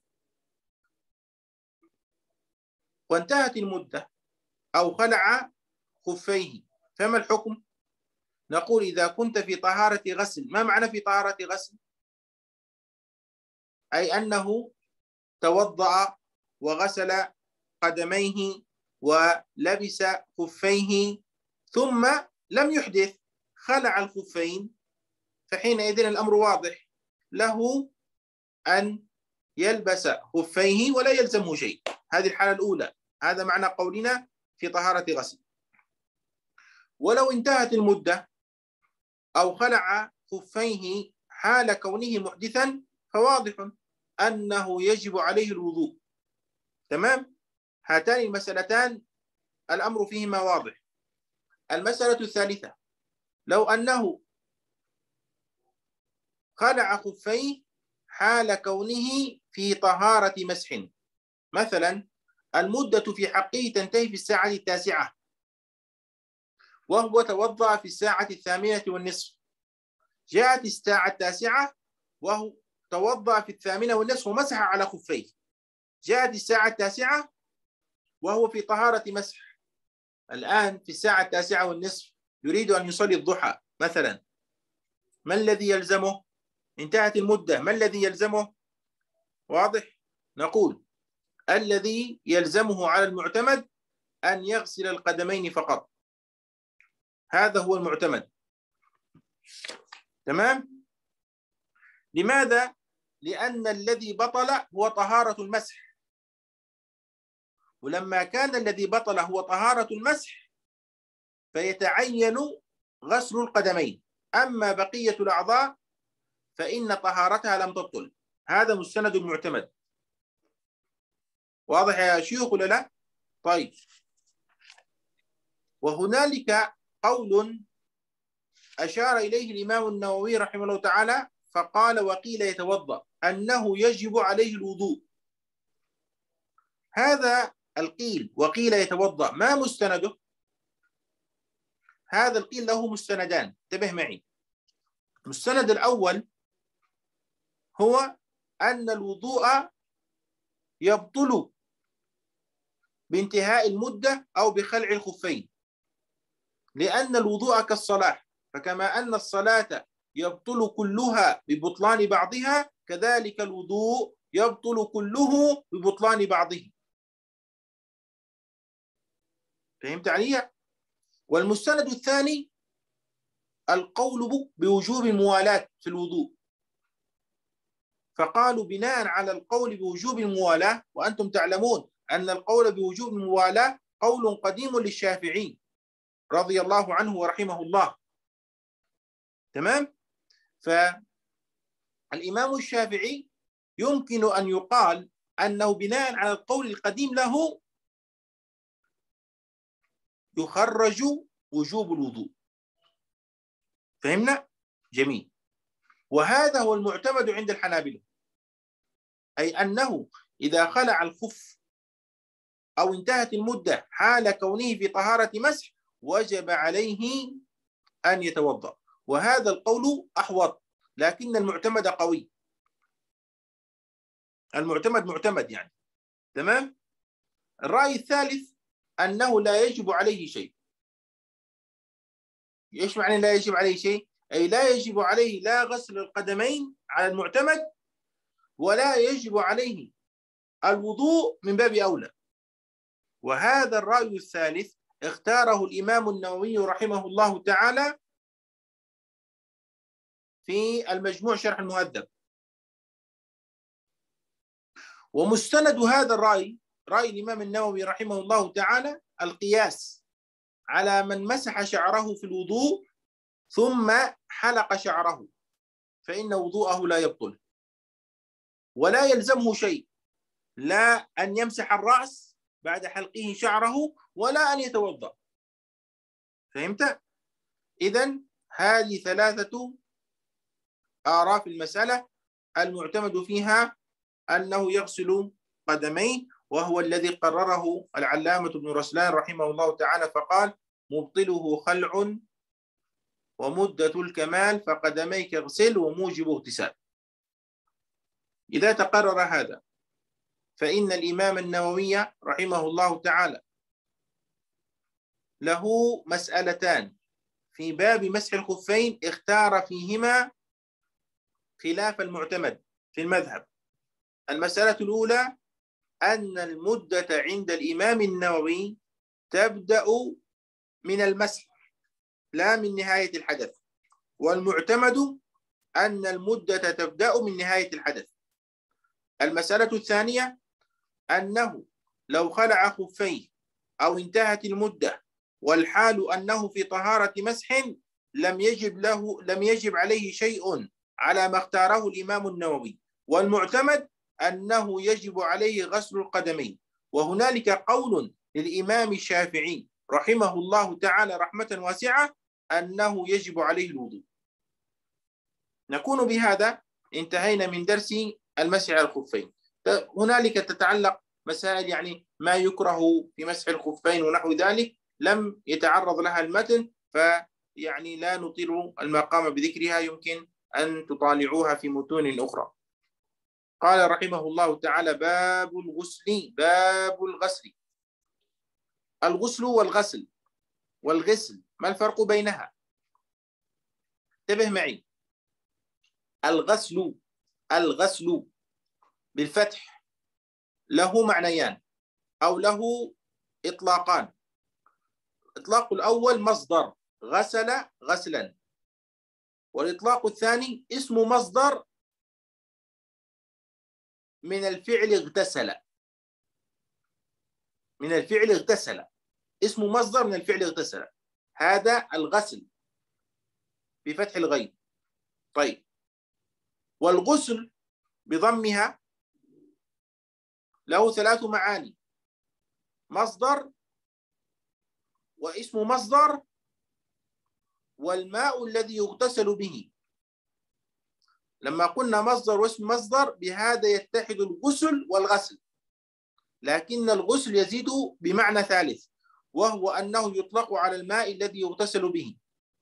وانتهت المدة أو خلع خفيه، فما الحكم؟ نقول: إذا كنت في طهارة غسل. ما معنى في طهارة غسل؟ أي أنه توضأ وغسل قدميه ولبس خفيه ثم لم يحدث، خلع الخفين، فحينئذ الأمر واضح، له أن يلبس خفيه ولا يلزمه شيء. هذه الحالة الأولى، هذا معنى قولنا في طهارة غسل. ولو انتهت المدة أو خلع خفيه حال كونه محدثا فواضح أنه يجب عليه الوضوء. تمام؟ هاتان المسألتان الأمر فيهما واضح. المسألة الثالثة، لو أنه خلع خفيه حال كونه في طهارة مسح، مثلا المدة في حقه تنتهي في الساعة التاسعة وهو توضأ في الساعة الثامنة والنصف، جاءت الساعة التاسعة وهو توضأ في الثامنة والنصف ومسح على خفيه، جاءت الساعة التاسعة وهو في طهارة مسح، الآن في الساعة التاسعة والنصف يريد أن يصلي الضحى مثلا، ما الذي يلزمه؟ انتهت المدة، ما الذي يلزمه؟ واضح؟ نقول الذي يلزمه على المعتمد أن يغسل القدمين فقط، هذا هو المعتمد. تمام؟ لماذا؟ لأن الذي بطل هو طهارة المسح، ولما كان الذي بطل هو طهارة المسح فيتعين غسل القدمين، أما بقية الأعضاء فإن طهارتها لم تبطل. هذا مستند المعتمد. واضح يا شيوخ ولا لا؟ طيب، وهنالك قول أشار إليه الإمام النووي رحمه الله تعالى فقال وقيل يتوضأ، أنه يجب عليه الوضوء. هذا القيل وقيل يتوضأ ما مستنده؟ هذا القيل له مستندان، انتبه معي. المستند الأول هو أن الوضوء يبطل بانتهاء المدة أو بخلع الخفين، لأن الوضوء كالصلاة، فكما أن الصلاة يبطل كلها ببطلان بعضها كذلك الوضوء يبطل كله ببطلان بعضه. فهمت علي؟ والمستند الثاني القول بوجوب الموالاة في الوضوء، فقالوا بناء على القول بوجوب الموالاة، وأنتم تعلمون أن القول بوجوب الموالاة قول قديم للشافعي رضي الله عنه ورحمه الله. تمام؟ فالإمام الشافعي يمكن أن يقال أنه بناء على القول القديم له يخرج وجوب الوضوء. فهمنا؟ جميل. وهذا هو المعتمد عند الحنابلة، أي أنه إذا خلع الخف أو انتهت المدة حال كونه في طهارة مسح وجب عليه أن يتوضأ، وهذا القول أحوط، لكن المعتمد قوي. المعتمد معتمد يعني. تمام؟ الرأي الثالث أنه لا يجب عليه شيء. إيش معنى لا يجب عليه شيء؟ أي لا يجب عليه لا غسل القدمين على المعتمد ولا يجب عليه الوضوء من باب أولى. وهذا الرأي الثالث اختاره الإمام النووي رحمه الله تعالى في المجموع شرح المهذب. ومستند هذا الرأي رأي الإمام النووي رحمه الله تعالى القياس على من مسح شعره في الوضوء ثم حلق شعره، فإن وضوءه لا يبطل ولا يلزمه شيء، لا أن يمسح الرأس بعد حلقه شعره ولا أن يتوضأ. فهمت؟ إذن هذه ثلاثة آراء في المسألة، المعتمد فيها أنه يغسل قدميه، وهو الذي قرره العلامة ابن رسلان رحمه الله تعالى فقال مبطله خلع ومدة الكمال فقدميك اغسل وموجب اغتسال. إذا تقرر هذا فإن الإمام النووي رحمه الله تعالى له مسألتان في باب مسح الخفين اختار فيهما خلاف المعتمد في المذهب. المسألة الأولى أن المدة عند الإمام النووي تبدأ من المسح لا من نهاية الحدث، والمعتمد أن المدة تبدأ من نهاية الحدث. المسألة الثانية أنه لو خلع خفيه أو انتهت المدة والحال أنه في طهارة مسح لم يجب له لم يجب عليه شيء على ما اختاره الإمام النووي، والمعتمد أنه يجب عليه غسل القدمين. وهنالك قول للإمام الشافعي رحمه الله تعالى رحمة واسعة أنه يجب عليه الوضوء. نكون بهذا انتهينا من درس المسح على الخفين. هنالك تتعلق مسائل يعني ما يكره في مسح الخفين ونحو ذلك لم يتعرض لها المتن، فيعني لا نطيل المقام بذكرها، يمكن أن تطالعوها في متون أخرى. قال رحمه الله تعالى: باب الغسل. باب الغسل. الغسل والغسل والغسل ما الفرق بينها؟ انتبه معي. الغسل الغسل بالفتح له معنيان أو له إطلاقان. الإطلاق الأول مصدر غسل غسلا، والإطلاق الثاني اسم مصدر من الفعل اغتسل. من الفعل اغتسل، اسم مصدر من الفعل اغتسل، هذا الغسل بفتح الغين. طيب، والغسل بضمها له ثلاث معاني: مصدر واسم مصدر والماء الذي يغتسل به. لما قلنا مصدر واسم مصدر بهذا يتحد الغسل والغسل، لكن الغسل يزيد بمعنى ثالث، وهو أنه يطلق على الماء الذي يغتسل به.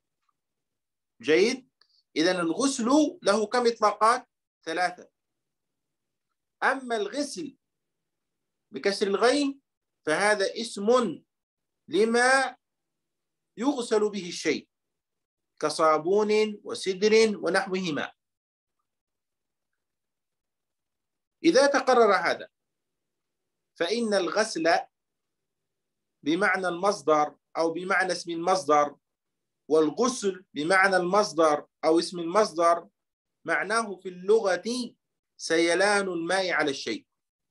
جيد؟ إذن الغسل له كم إطلاقات؟ ثلاثة. أما الغسل بكسر الغين فهذا اسم لما يغسل به الشيء كصابون وسدر ونحوهما. إذا تقرر هذا فإن الغسل بمعنى المصدر أو بمعنى اسم المصدر، والغسل بمعنى المصدر أو اسم المصدر، معناه في اللغة سيلان الماء على الشيء،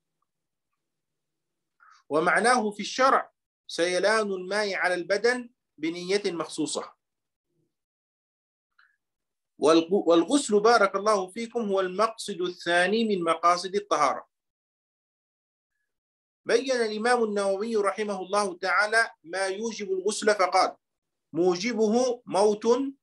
ومعناه في الشرع سيلان الماء على البدن بنية مخصوصة. والغسل بارك الله فيكم هو المقصد الثاني من مقاصد الطهارة. بين الإمام النووي رحمه الله تعالى ما يوجب الغسل فقال: موجبه موت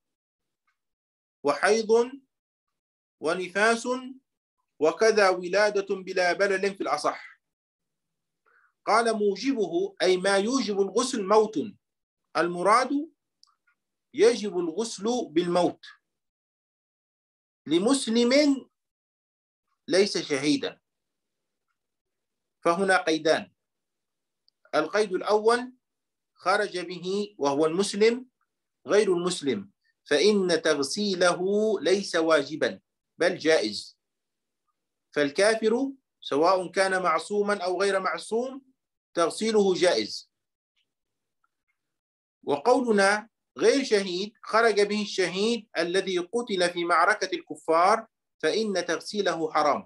وحيض ونفاس وكذا ولادة بلا بلل في الأصح. قال موجبه أي ما يوجب الغسل موت، المراد يجب الغسل بالموت لمسلم ليس شهيدا. فهنا قيدان: القيد الأول خرج به وهو المسلم غير المسلم، فإن تغسيله ليس واجبا بل جائز. فالكافر سواء كان معصوما أو غير معصوم تغسيله جائز. وقولنا غير شهيد خرج به الشهيد الذي قتل في معركة الكفار، فإن تغسيله حرام.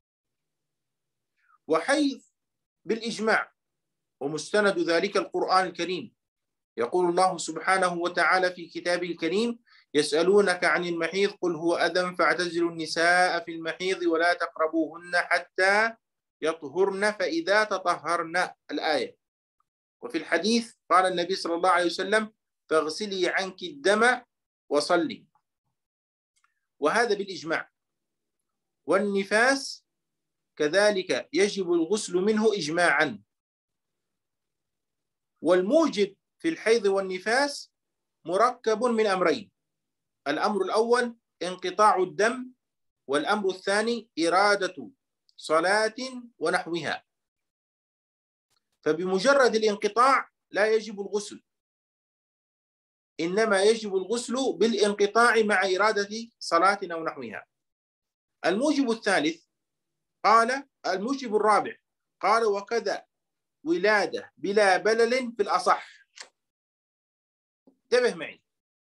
وحيض بالإجماع، ومستند ذلك القرآن الكريم. يقول الله سبحانه وتعالى في كتابه الكريم: يسألونك عن المحيض قل هو أذى فاعتزلوا النساء في المحيض ولا تقربوهن حتى يطهرن فإذا تطهرن، الآية. وفي الحديث قال النبي صلى الله عليه وسلم: فاغسلي عنك الدم وصلي. وهذا بالإجماع. والنفاس كذلك يجب الغسل منه إجماعا. والموجب في الحيض والنفاس مركب من أمرين: الأمر الأول انقطاع الدم، والأمر الثاني إرادة صلاة ونحوها. فبمجرد الانقطاع لا يجب الغسل، إنما يجب الغسل بالانقطاع مع إرادة صلاة أو نحوها. الموجب الثالث قال الموجب الرابع قال وكذا ولادة بلا بلل في الأصح. انتبه معي،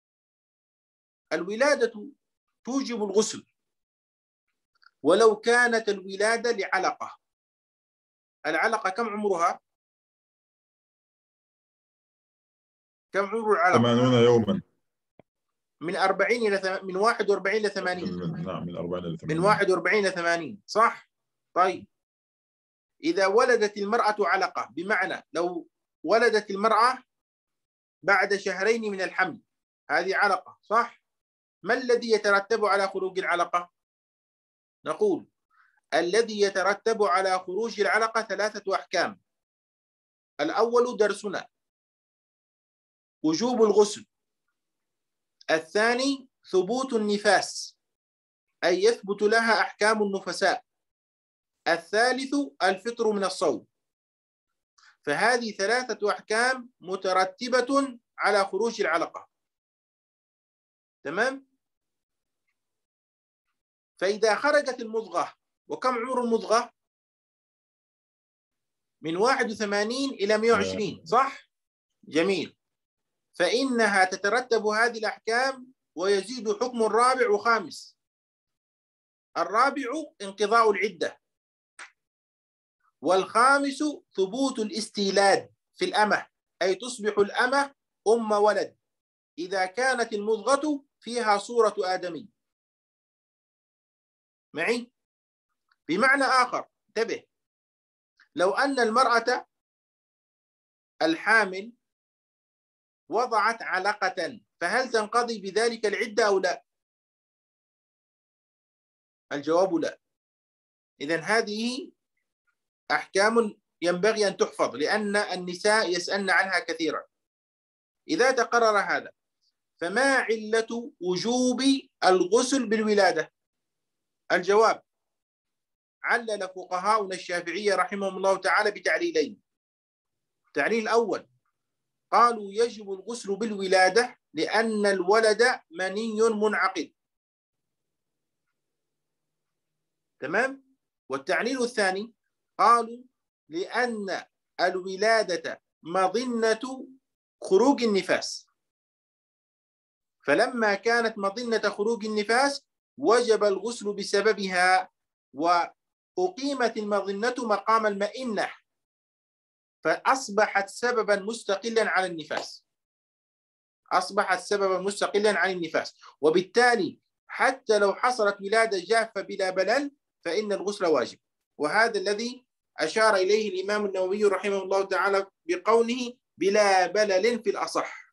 الولادة توجب الغسل ولو كانت الولادة لعلقة. العلقة كم عمرها؟ كم عمر العلقة؟ ثمانون يوما. من أربعين إلى ثم... من واحد وأربعين إلى ثمانين. من... نعم من أربعين إلى ثمانين. من واحد وأربعين إلى ثمانين، صح؟ طيب إذا ولدت المرأة علقة، بمعنى لو ولدت المرأة بعد شهرين من الحمل، هذه علقة، صح؟ ما الذي يترتب على خروج العلقة؟ نقول الذي يترتب على خروج العلقة ثلاثة أحكام. الأول درسنا وجوب الغسل، الثاني ثبوت النفاس أي يثبت لها أحكام النفساء، الثالث الفطر من الصوم. فهذه ثلاثة أحكام مترتبة على خروج العلقة، تمام؟ فإذا خرجت المضغة، وكم عمر المضغة؟ من واحد وثمانين إلى مئة وعشرين، صح؟ جميل. فإنها تترتب هذه الأحكام ويزيد حكم الرابع وخامس. الرابع انقضاء العدة، والخامس ثبوت الاستيلاد في الأمة، أي تصبح الأمة أم ولد إذا كانت المضغة فيها صورة آدمي. معي؟ بمعنى آخر، انتبه، لو أن المرأة الحامل وضعت علقة فهل تنقضي بذلك العدة أو لا؟ الجواب لا. إذن هذه أحكام ينبغي أن تحفظ، لأن النساء يسألن عنها كثيرا. إذا تقرر هذا، فما علة وجوب الغسل بالولادة؟ الجواب: علل فقهاؤنا الشافعية رحمهم الله تعالى بتعليلين. التعليل الأول قالوا يجب الغسل بالولادة لأن الولد مني منعقد، تمام؟ والتعليل الثاني قالوا لأن الولادة مظنة خروج النفاس، فلما كانت مظنة خروج النفاس وجب الغسل بسببها، وأقيمت المظنة مقام المئنة فأصبحت سببا مستقلا على النفاس، أصبحت سببا مستقلا عن النفاس، وبالتالي حتى لو حصلت ولادة جافة بلا بلل فإن الغسل واجب. وهذا الذي أشار إليه الإمام النووي رحمه الله تعالى بقوله بلا بلل في الأصح.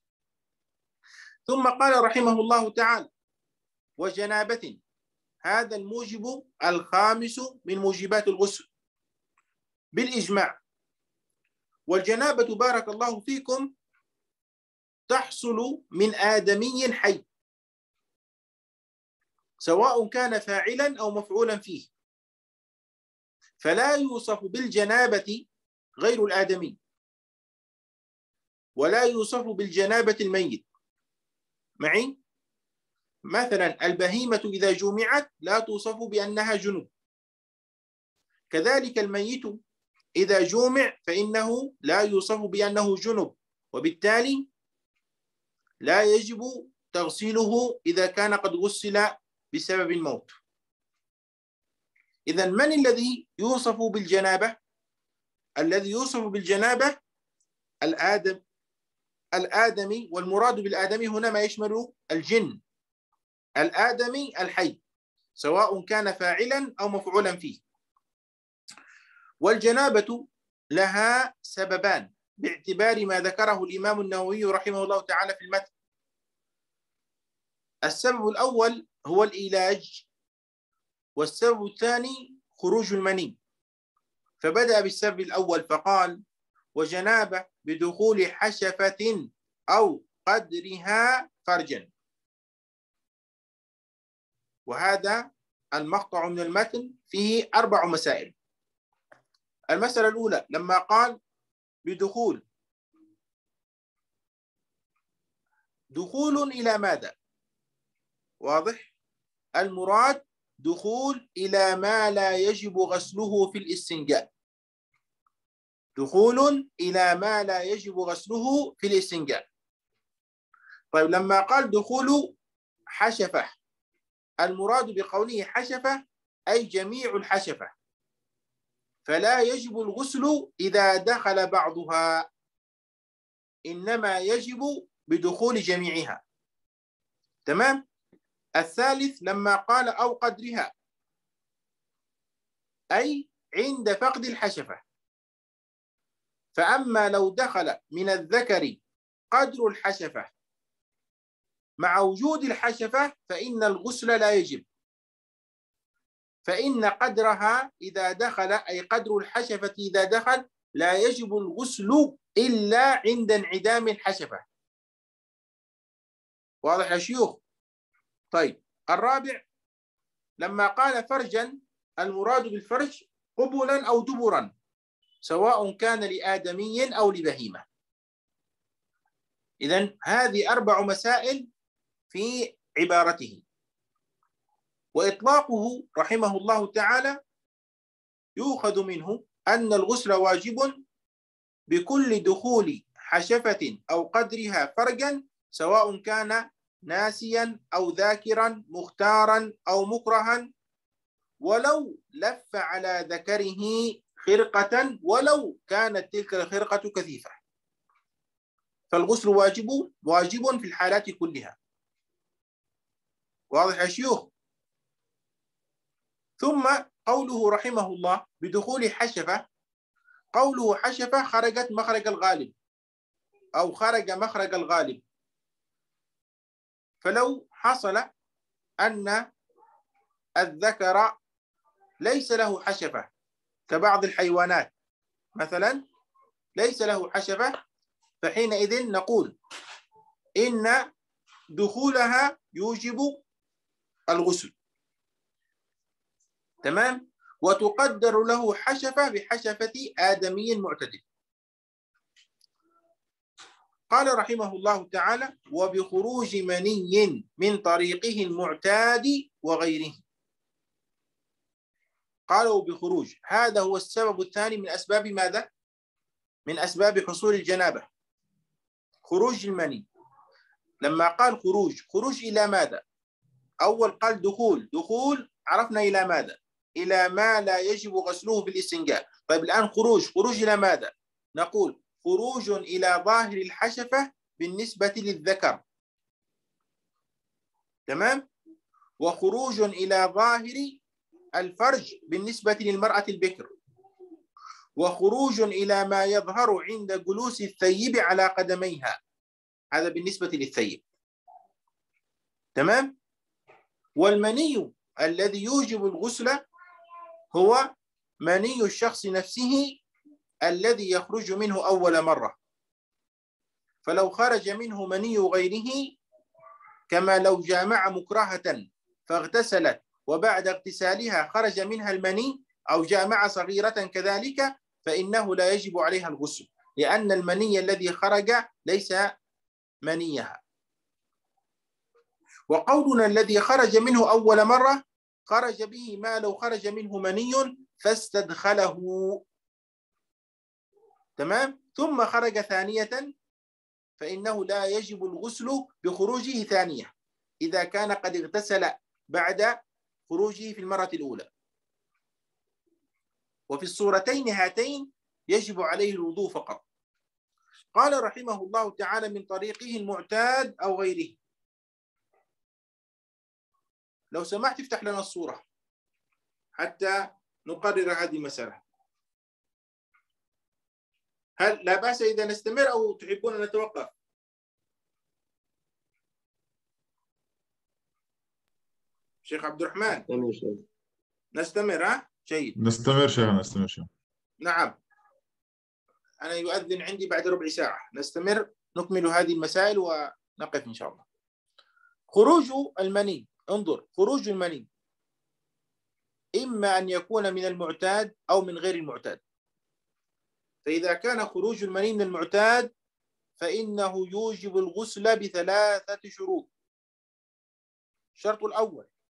ثم قال رحمه الله تعالى وجنابة، هذا الموجب الخامس من موجبات الغسل بالإجماع. والجنابة بارك الله فيكم تحصل من آدمي حي، سواء كان فاعلا أو مفعولا فيه، فلا يوصف بالجنابة غير الآدمي، ولا يوصف بالجنابة الميت. معي؟ مثلا البهيمة إذا جمعت لا توصف بأنها جنوب، كذلك الميت إذا جمع فإنه لا يوصف بأنه جنوب، وبالتالي لا يجب تغسيله إذا كان قد غسل بسبب الموت. إذن من الذي يوصف بالجنابة؟ الذي يوصف بالجنابة الآدم الآدمي، والمراد بالآدمي هنا ما يشمل الجن، الآدمي الحي، سواء كان فاعلا أو مفعولا فيه. والجنابة لها سببان باعتبار ما ذكره الإمام النووي رحمه الله تعالى في المتن. السبب الأول هو العلاج، والسبب الثاني خروج المني. فبدأ بالسبب الأول فقال وجنابة بدخول حشفة أو قدرها فرجا. وهذا المقطع من المتن فيه أربع مسائل. المسألة الأولى لما قال بدخول، دخول إلى ماذا؟ واضح؟ المراد دخول إلى ما لا يجب غسله في الاستنجاء. دخول إلى ما لا يجب غسله في الاستنجاء. طيب لما قال دخول حشفة، المراد بقوله حشفة أي جميع الحشفة، فلا يجب الغسل إذا دخل بعضها، إنما يجب بدخول جميعها. تمام؟ الثالث لما قال أو قدرها، أي عند فقد الحشفة. فأما لو دخل من الذكر قدر الحشفة مع وجود الحشفة فإن الغسل لا يجب، فإن قدرها إذا دخل أي قدر الحشفة إذا دخل لا يجب الغسل إلا عند انعدام الحشفة. واضح يا شيوخ؟ طيب الرابع لما قال فرجا، المراد بالفرج قبلا أو دبرا سواء كان لآدمي أو لبهيمة. إذن هذه أربع مسائل في عبارته، وإطلاقه رحمه الله تعالى يؤخذ منه أن الغسل واجب بكل دخول حشفة أو قدرها فرجا سواء كان ناسيا أو ذاكرا مختارا أو مكرها، ولو لف على ذكره خرقة ولو كانت تلك الخرقة كثيفة، فالغسل واجب واجب في الحالات كلها. واضح يا شيوخ؟ ثم قوله رحمه الله بدخول حشفة، قوله حشفة خرجت مخرج الغالب أو خرج مخرج الغالب. فلو حصل أن الذكر ليس له حشفة كبعض الحيوانات مثلا ليس له حشفة، فحينئذ نقول إن دخولها يوجب الغسل. تمام؟ وتقدر له حشفة بحشفة آدمي معتدل. قال رحمه الله تعالى وبخروج مني من طريقه المعتاد وغيره. قالوا بخروج، هذا هو السبب الثاني من أسباب ماذا؟ من أسباب حصول الجنابة، خروج المني. لما قال خروج، خروج إلى ماذا؟ أول قال دخول، دخول عرفنا إلى ماذا؟ إلى ما لا يجب غسله بالاستنجاء. طيب الآن خروج، خروج إلى ماذا؟ نقول خروج إلى ظاهر الحشفة بالنسبة للذكر. تمام؟ وخروج إلى ظاهر الفرج بالنسبة للمرأة البكر. وخروج إلى ما يظهر عند جلوس الثيب على قدميها، هذا بالنسبة للثيب. تمام؟ والمني الذي يوجب الغسل هو مني الشخص نفسه الذي يخرج منه أول مرة. فلو خرج منه مني غيره كما لو جامع مكرهة فاغتسلت وبعد اغتسالها خرج منها المني أو جامع صغيرة كذلك فإنه لا يجب عليها الغسل، لأن المني الذي خرج ليس منيها. وقولنا الذي خرج منه أول مرة خرج به ما لو خرج منه مني فاستدخله. تمام؟ ثم خرج ثانية فإنه لا يجب الغسل بخروجه ثانية إذا كان قد اغتسل بعد خروجه في المرة الأولى. وفي الصورتين هاتين يجب عليه الوضوء فقط. قال رحمه الله تعالى من طريقه المعتاد أو غيره. لو سمحت افتح لنا الصورة حتى نقرر هذه المسألة. هل لا بأس إذا نستمر أو تحبون أن نتوقف؟ شيخ عبد الرحمن نستمر. ها جيد نستمر شيخنا نستمر شيخ. نعم أنا يؤذن عندي بعد ربع ساعة. نستمر نكمل هذه المسائل ونقف إن شاء الله. خروج المني، انظر خروج المني إما أن يكون من المعتاد أو من غير المعتاد. فإذا كان خروج المني من المعتاد فإنه يوجب الغسل بثلاثة شروط. الشرط الأول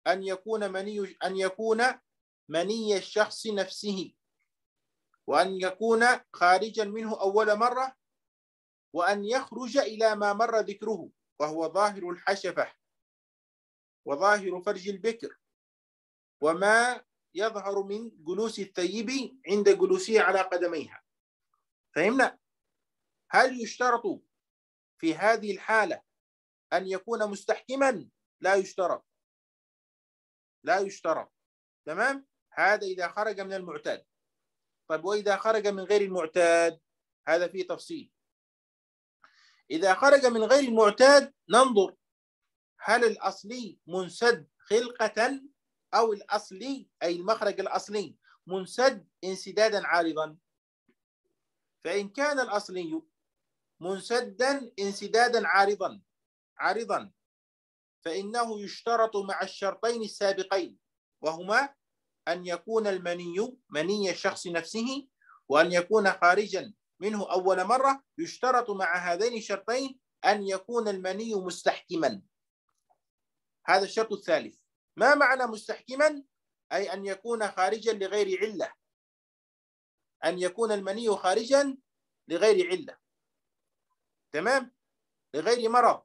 أن يكون مني أن يكون مني الشخص نفسه، وأن يكون خارجا منه أول مرة، وأن يخرج إلى ما مر ذكره وهو ظاهر الحشفة وظاهر فرج البكر وما يظهر من جلوس الثيب عند جلوسه على قدميها. فهمنا؟ هل يشترط في هذه الحالة أن يكون مستحكما؟ لا يشترط، لا يشترط. تمام؟ هذا إذا خرج من المعتاد. طيب وإذا خرج من غير المعتاد؟ هذا فيه تفصيل. إذا خرج من غير المعتاد ننظر هل الأصلي منسد خلقة أو الأصلي أي المخرج الأصلي منسد انسدادا عارضا. فإن كان الأصلي منسدا انسدادا عارضا عارضا فإنه يشترط مع الشرطين السابقين، وهما أن يكون المني مني الشخص نفسه، وأن يكون خارجا منه أول مرة. يشترط مع هذين الشرطين أن يكون المني مستحكما. هذا الشرط الثالث. ما معنى مستحكما؟ أي أن يكون خارجا لغير علة، أن يكون المني خارجا لغير علة. تمام؟ لغير مرض.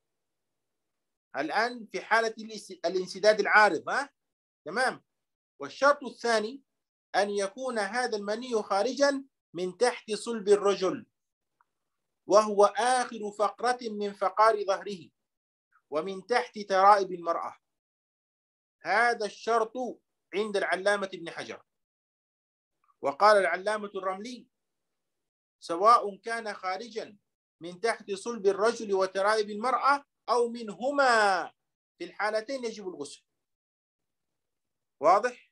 الآن في حالة الانسداد العارض. ها؟ تمام. والشرط الثاني أن يكون هذا المني خارجا من تحت صلب الرجل، وهو آخر فقرة من فقار ظهره، ومن تحت ترائب المرأة. هذا الشرط عند العلامة ابن حجر. وقال العلامة الرملي: سواء كان خارجا من تحت صلب الرجل وترائب المرأة أو منهما، في الحالتين يجب الغسل. واضح؟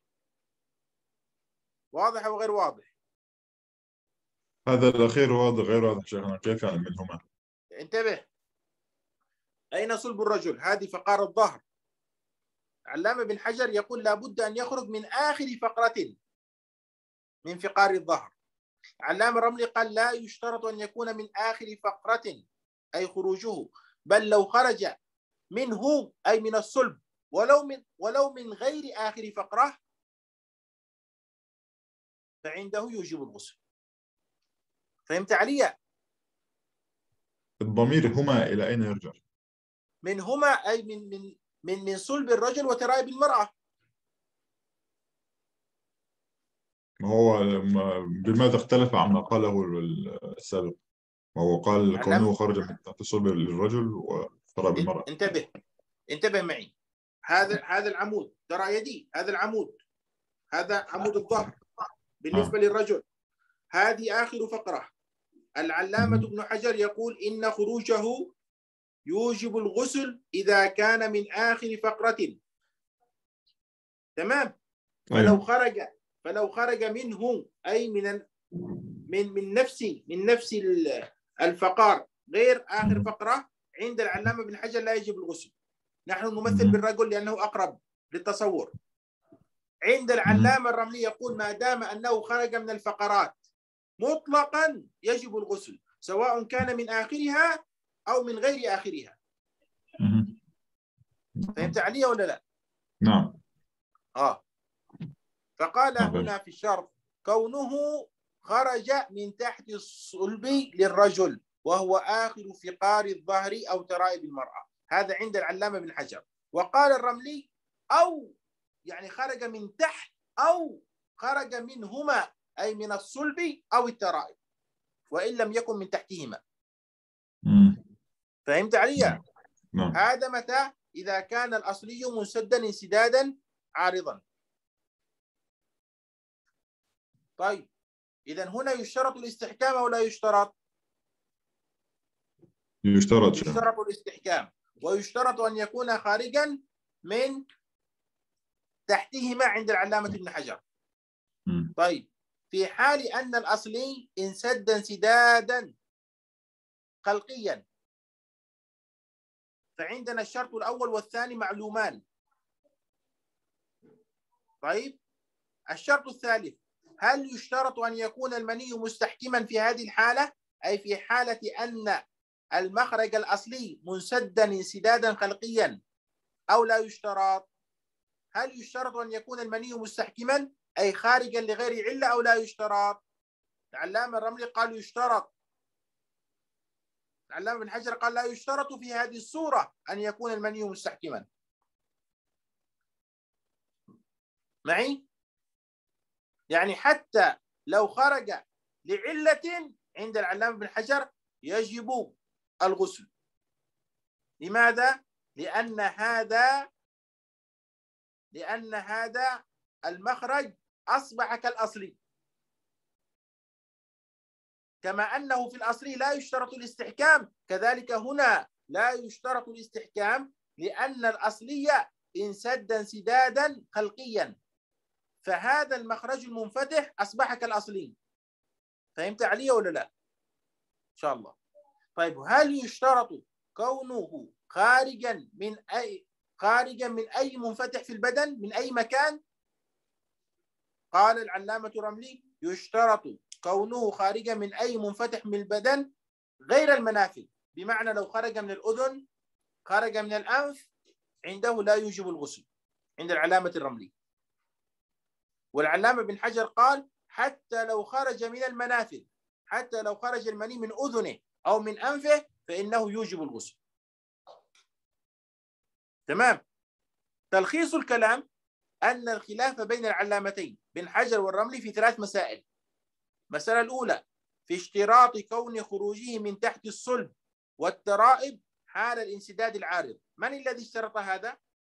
واضح أو غير واضح؟ هذا الأخير واضح غير واضح شيخنا، كيف يعني منهما؟ انتبه. أين صلب الرجل؟ هذه فقار الظهر. علامة بن حجر يقول لابد أن يخرج من آخر فقرة من فقار الظهر. علامة الرملي قال لا يشترط أن يكون من آخر فقرة أي خروجه، بل لو خرج منه أي من الصلب ولو من ولو من غير آخر فقرة فعنده يوجب الغسل. فهمت علي؟ الضمير هما إلى أين يرجع؟ من هما أي من من من من صلب الرجل وترائب المرأة. ما هو بماذا اختلف عما قاله السابق؟ ما هو قال كونه خرج من تحت صلب الرجل وترائب المرأة. انتبه انتبه معي. هذا هذا العمود، ترى يدي، هذا العمود، هذا عمود الظهر بالنسبة آه. للرجل. هذه آخر فقرة. العلامة ابن حجر يقول إن خروجه يوجب الغسل إذا كان من آخر فقرة. تمام. فلو خرج فلو خرج منه أي من من من نفس من نفس الفقار غير آخر فقرة، عند العلامة ابن حجر لا يجب الغسل. نحن نمثل بالرجل لأنه أقرب للتصور. عند العلامة الرملي يقول ما دام أنه خرج من الفقرات مطلقا يجب الغسل، سواء كان من آخرها أو من غير آخرها. فهمت علي ولا لا؟ نعم. آه. فقال نعم. هنا في الشرط كونه خرج من تحت الصلب للرجل وهو آخر فقار الظهر أو ترائب المرأة. هذا عند العلامة بن حجر. وقال الرملي أو يعني خرج من تحت أو خرج منهما أي من الصلب أو الترائب، وإن لم يكن من تحتهما. مم. فهمت علي؟ نعم. هذا متى؟ إذا كان الأصلي منسدا انسدادا عارضا. طيب إذا هنا يشترط الاستحكام أو لا يشترط؟ يشترط يشترط الاستحكام، ويشترط أن يكون خارجا من تحتهما عند العلامة ابن حجر. مم. طيب في حال أن الأصلي انسد انسدادا خلقيا فعندنا الشرط الأول والثاني معلومان. طيب الشرط الثالث، هل يشترط أن يكون المني مستحكما في هذه الحالة، أي في حالة أن المخرج الأصلي منسدا انسدادا خلقيا، أو لا يشترط؟ هل يشترط أن يكون المني مستحكما أي خارجا لغير علة أو لا يشترط؟ العلامة الرملي قال يشترط. العلامة بن حجر قال لا يشترط في هذه الصورة أن يكون المني مستحكما. معي؟ يعني حتى لو خرج لعلة عند العلامة بن حجر يجب الغسل. لماذا؟ لأن هذا لأن هذا المخرج أصبح كالأصلي، كما أنه في الأصل لا يشترط الاستحكام، كذلك هنا لا يشترط الاستحكام، لأن الأصلية انسد انسدادا خلقيا، فهذا المخرج المنفتح أصبح كالأصلي. فهمت علي ولا لا؟ إن شاء الله. طيب، هل يشترط كونه خارجا من أي خارجا من أي منفتح في البدن من أي مكان؟ قال العلامة الرملي يشترط كونه خارجا من أي منفتح من البدن غير المنافذ، بمعنى لو خرج من الأذن، خرج من الأنف، عنده لا يوجب الغسل عند العلامة الرملي. والعلامة بن حجر قال حتى لو خرج من المنافذ، حتى لو خرج المني من أذنه أو من أنفه فإنه يوجب الغسل. تمام. تلخيص الكلام أن الخلاف بين العلامتين بن حجر والرملي في ثلاث مسائل. المسألة الأولى في اشتراط كون خروجه من تحت الصلب والترائب حال الانسداد العارض. من الذي اشترط هذا؟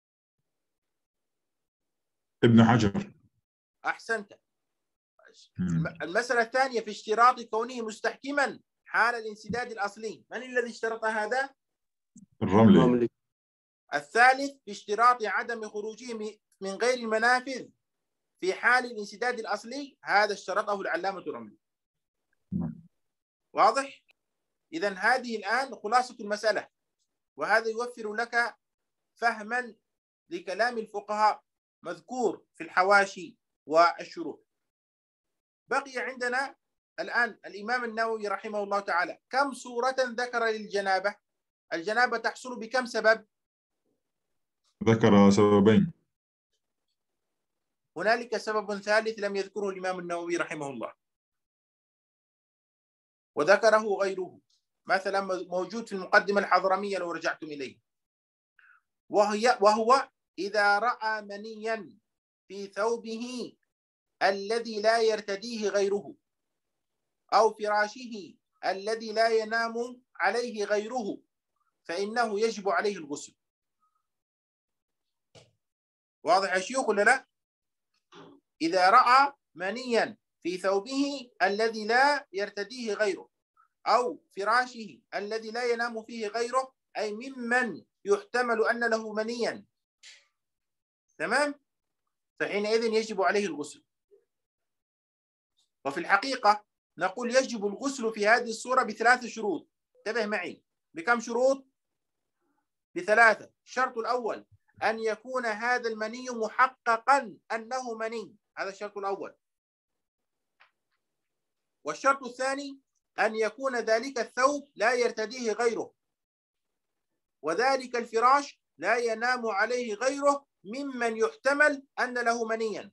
ابن حجر. أحسنت. المسألة الثانية في اشتراط كونه مستحكما حال الانسداد الأصلي. من الذي اشترط هذا؟ الرملي. الثالث في اشتراط عدم خروجه من غير المنافذ في حال الانسداد الأصلي، هذا اشترطه العلامة الرملي. واضح؟ إذن هذه الآن خلاصة المسألة، وهذا يوفر لك فهما لكلام الفقهاء مذكور في الحواشي والشروح. بقي عندنا الآن الإمام النووي رحمه الله تعالى كم صورة ذكر للجنابة؟ الجنابة تحصل بكم سبب؟ ذكر سببين. هنالك سبب ثالث لم يذكره الإمام النووي رحمه الله وذكره غيره، مثلا موجود في المقدمة الحضرمية لو رجعتم إليه، وهي وهو إذا رأى منيا في ثوبه الذي لا يرتديه غيره أو فراشه الذي لا ينام عليه غيره فإنه يجب عليه الغسل. واضح يا شيوخ ولا لا؟ إذا رأى منيا في ثوبه الذي لا يرتديه غيره أو فراشه الذي لا ينام فيه غيره، أي ممن يحتمل أن له منيا، تمام؟ فحينئذ يجب عليه الغسل. وفي الحقيقة نقول يجب الغسل في هذه الصورة بثلاث شروط. انتبه معي، بكم شروط؟ بثلاثة. الشرط الأول أن يكون هذا المني محققا أنه مني، هذا الشرط الأول. والشرط الثاني أن يكون ذلك الثوب لا يرتديه غيره، وذلك الفراش لا ينام عليه غيره ممن يحتمل أن له منيا.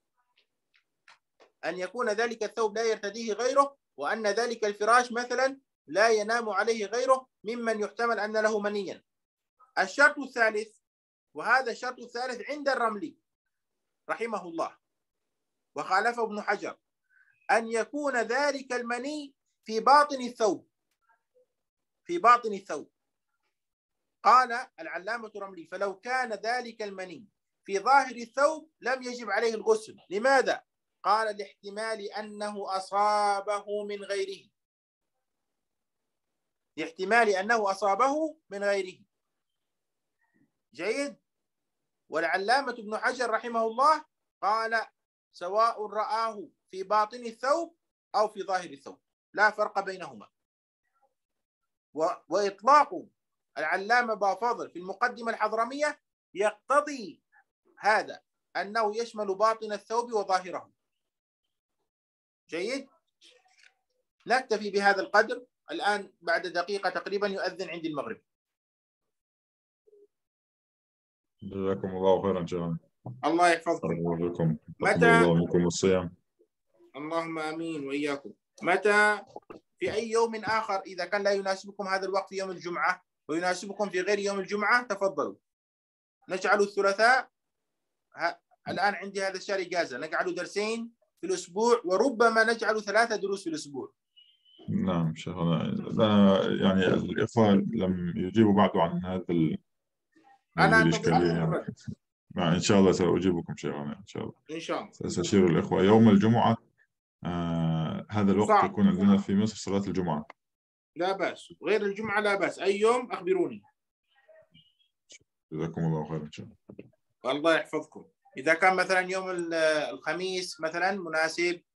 أن يكون ذلك الثوب لا يرتديه غيره، وأن ذلك الفراش مثلا لا ينام عليه غيره ممن يحتمل أن له منيا. الشرط الثالث، وهذا الشرط الثالث عند الرملي رحمه الله وخالفه ابن حجر، أن يكون ذلك المني في باطن الثوب، في باطن الثوب. قال العلامة الرملي فلو كان ذلك المني في ظاهر الثوب لم يجب عليه الغسل. لماذا؟ قال لاحتمال أنه أصابه من غيره، لاحتمال أنه أصابه من غيره. جيد. والعلامة ابن حجر رحمه الله قال سواء رآه في باطن الثوب أو في ظاهر الثوب لا فرق بينهما. وإطلاق العلامة بافضل في المقدمة الحضرمية يقتضي هذا أنه يشمل باطن الثوب وظاهره. جيد. نكتفي بهذا القدر الآن، بعد دقيقة تقريبا يؤذن عند المغرب. جزاكم الله خيرا. الله يحفظكم. الله بكم. تقبل متى؟ الله منكم الصيام. اللهم آمين وإياكم. متى في أي يوم آخر إذا كان لا يناسبكم هذا الوقت في يوم الجمعة ويناسبكم في غير يوم الجمعة تفضلوا. نجعل الثلاثاء ها الآن عندي هذا الشهر إجازة، نجعل درسين في الأسبوع وربما نجعل ثلاثة دروس في الأسبوع. نعم شيخنا، لا يعني الإخوة لم يجيبوا بعد عن هذا ال... أنا هذه أنتظر الإشكالية يعني. إن شاء الله سأجيبكم شيخنا، إن شاء الله. إن شاء الله. سأستشير الإخوة يوم الجمعة. آه هذا الوقت صعب. يكون عندنا في مصر صلاة الجمعة. لا بأس، غير الجمعة لا بأس، أي يوم أخبروني. جزاكم الله خير إن شاء الله. والله يحفظكم. إذا كان مثلا يوم الخميس مثلا مناسب